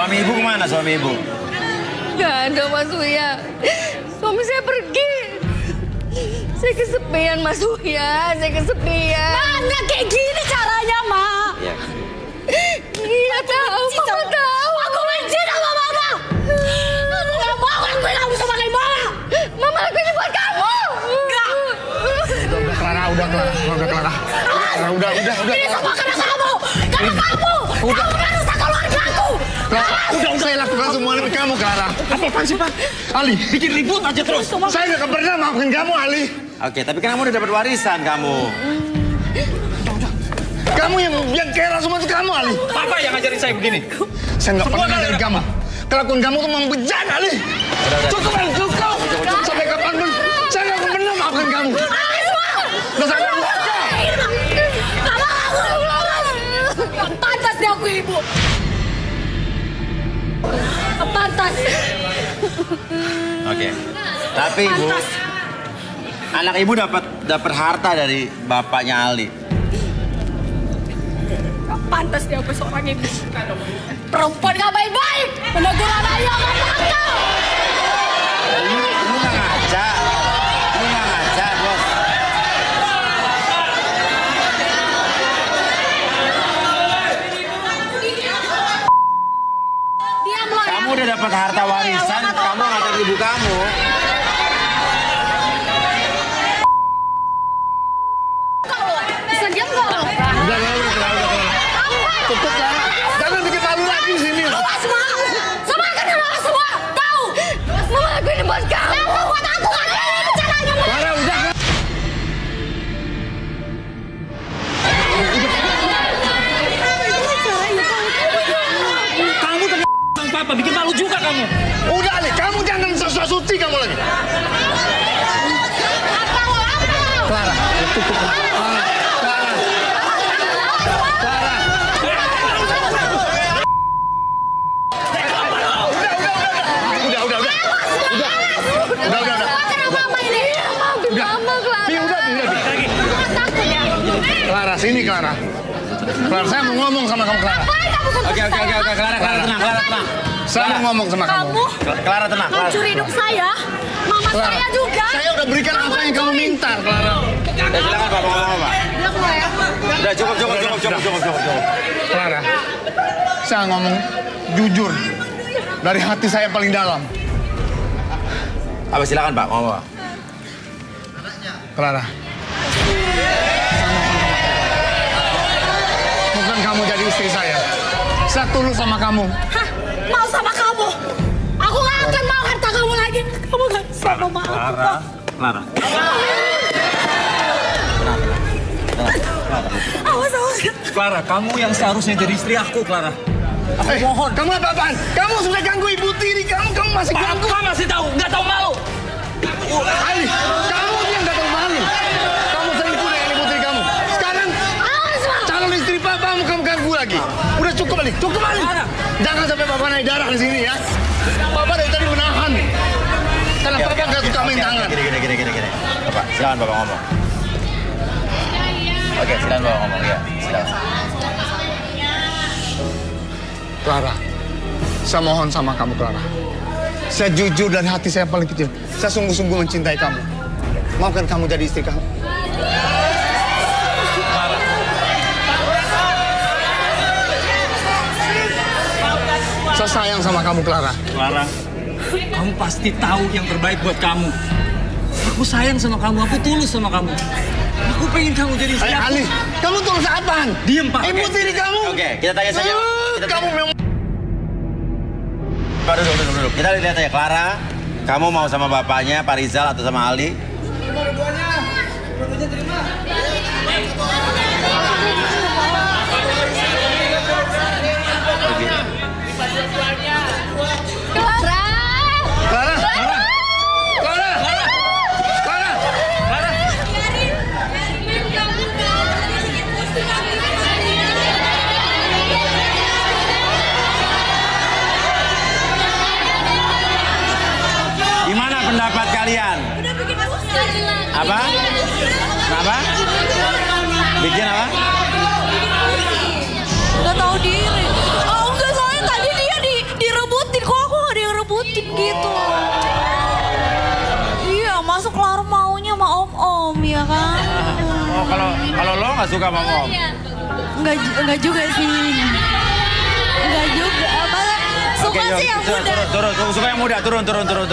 Suami ibu kemana suami ibu? Gak ada Mas Uya. Suami saya pergi. Saya kesepian Mas Uya, saya kesepian. Mana kayak gini caranya, Ma? Iya. Iya tahu, Mama tahu. Aku benci sama Mama. Aku gak mau ngelakuin kamu sama kayak Mama. Mama lakuin buat kamu. Enggak. Udah Clara, udah Clara. Udah. Ini semua karena kamu. Karena kamu. Udah. Kamu kan rusak keluarga aku. Udah saya lakukan semua demi kamu, Clara. Apa-apaan sih, Pak? Ali, Bikin ribut aja terus. saya nggak pernah maafin kamu, Ali. Oke, tapi kan kamu udah dapat warisan kamu. Kamu yang kera semua itu kamu, Ali. Papa yang ngajarin saya begini. Saya nggak pernah ngajarin kamu. Kelakuan kamu tuh memang bejat, Ali. Cukup, Ali, cukup. Sampai kapanpun saya nggak akan pernah maafin kamu. Udah sampai Gak pantas deh aku ibu. Gak pantas. Oke. Tapi ibu, anak ibu dapat harta dari bapaknya Ali. Gak pantas deh aku seorang ibu. Perempuan gak baik-baik. Menegur anaknya gak pantas. Ini nggak ngaca. Ini nggak ngaca, bos. Diam lo ya. Kamu udah dapat harta warisan, kamu ngatain ibu kamu. Bisa diam gak lo? Udah. Cukup, Clara. Jangan bikin malu lagi di sini. Awas, Ma. Sama kan sama semua. Tahu. Mama lakuin buat kamu. Kamu buat aku kan ini caranya, Ma. Clara, udah. Kamu tadi sama Papa, bikin malu juga kamu. Udah, Ali. Kamu jangan sesuatu suci kamu lagi. Clara, cukup. Clara. Clara, sini Clara. Clara, saya mau ngomong sama kamu, Clara. Oke, Clara tenang. Saya mau ngomong sama kamu. Clara tenang. Mencuri hidup saya. Mama Clara, saya juga. saya udah berikan apa yang kamu minta, Clara. Ya, silakan Pak, ngomong Pak. Bilang lo ya. Udah cukup. Clara, saya ngomong jujur dari hati saya yang paling dalam. Apa silakan Pak, ngomong Pak. Clara, bukan kamu jadi istri saya. Saya tulus sama kamu. Hah? Mau sama kamu? Aku gak akan mau harta kamu lagi. Kamu gak sama sama aku. Clara. Awas. Clara, kamu yang seharusnya jadi istri aku, Clara. Aku mohon. Kamu apa-apaan? Kamu sudah ganggu ibu tiri kamu. Kamu masih ganggu. Papa masih tahu, nggak tahu malu. Ali, kamu yang nggak tahu malu. Kamu selingkuh dengan ibu tiri kamu. Sekarang calon istri papamu kamu ganggu lagi. Udah cukup, Ali. Cukup, Ali. Jangan sampai papa naik darah di sini ya. Papa dari tadi menahan. Karena papa nggak suka main tangan. Gini. Bapak, silakan Bapak ngomong. Oke, silakan Bapak ngomong ya. Silakan. Clara, saya mohon sama kamu, Clara. Saya jujur dari hati saya yang paling kecil. Saya sungguh-sungguh mencintai kamu. Maukan kamu jadi istri kamu? Saya sayang sama kamu, Clara. Clara, kamu pasti tahu yang terbaik buat kamu. Aku sayang sama kamu, aku tulus sama kamu. Aku pengen kamu jadi istri aku. Ali, kamu tulus apaan? Diem, Pak. Ibu tiri kamu. Oke, kita tanya saja. Kamu memang... Pak, duduk. Kita lihat aja, Clara. Kamu mau sama bapaknya, Pak Rizal atau sama Ali? Dua-duanya terima. Clara! Clara! Clara! Clara! Clara! Gimana pendapat kalian? Apa? Kenapa? Bikin apa? Udah tahu diri. Oh enggak, soalnya tadi dia di nggak suka sama Om? Enggak juga sih. Enggak juga. Apa? Suka Oke, sih yang muda. Turun. Suka yang muda. Turun.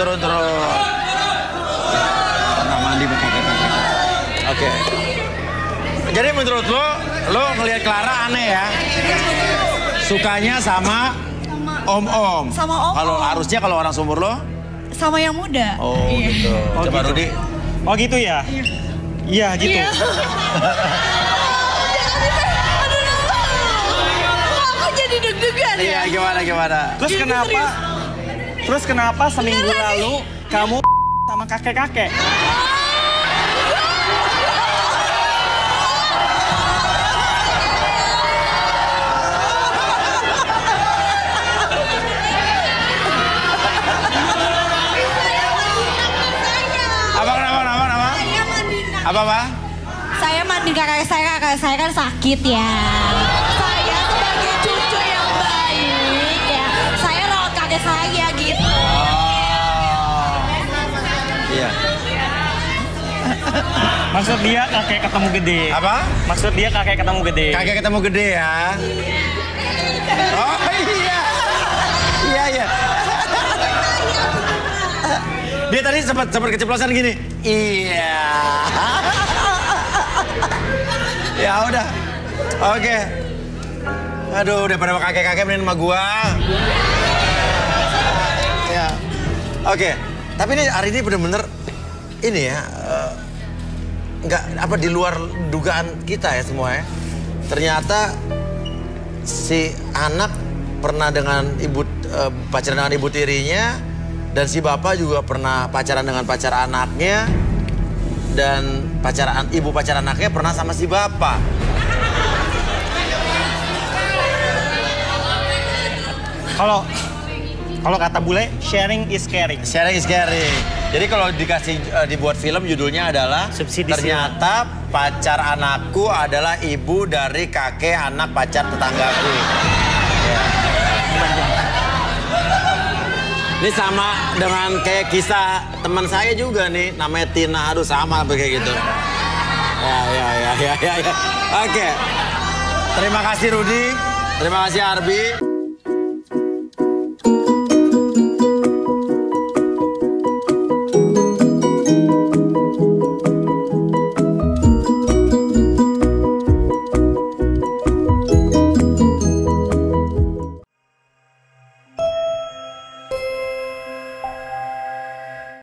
Pernah mandi pakai kakek. Oke. Jadi menurut lo ngelihat Clara aneh ya? Sukanya sama Om. Sama Om. Kalau harusnya kalau orang seumur lo? Sama yang muda. Oh gitu. Coba gitu. Rudi. Oh gitu ya? Iya gitu. Iya. Aku jadi deg-degan ya. Iya gimana? Terus kenapa seminggu lalu kamu sama kakek-kakek? Apa? Saya mandi kakak saya kan sakit ya. Saya sebagai cucu yang baik ya. Saya rawat kakek saya gitu. Iya. Maksud dia kakek ketemu gede. Apa? Maksud dia kakek ketemu gede. Kakek ketemu gede ya. Oh iya. Iya. Dia tadi sempat keceplosan gini. Iya. Ya udah. Oke. Aduh, udah pada kakek-kakek mending sama gua. Ya. Oke. Tapi ini hari ini bener-bener ini ya nggak apa di luar dugaan kita ya semua ya. Ternyata si anak pernah dengan pacaran dengan ibu tirinya. Dan si bapak juga pernah pacaran dengan pacar anaknya. Dan ibu pacar anaknya pernah sama si bapak. Kalau kata bule, sharing is caring. Sharing is caring. Jadi kalau dibuat film judulnya adalah Subsidi ternyata pacar anakku adalah ibu dari kakek anak pacar tetanggaku. Ya. Ini sama dengan kayak kisah teman saya juga nih, namanya Tina. Aduh sama kayak gitu. Ya. Oke. Terima kasih Rudi, terima kasih Arbi.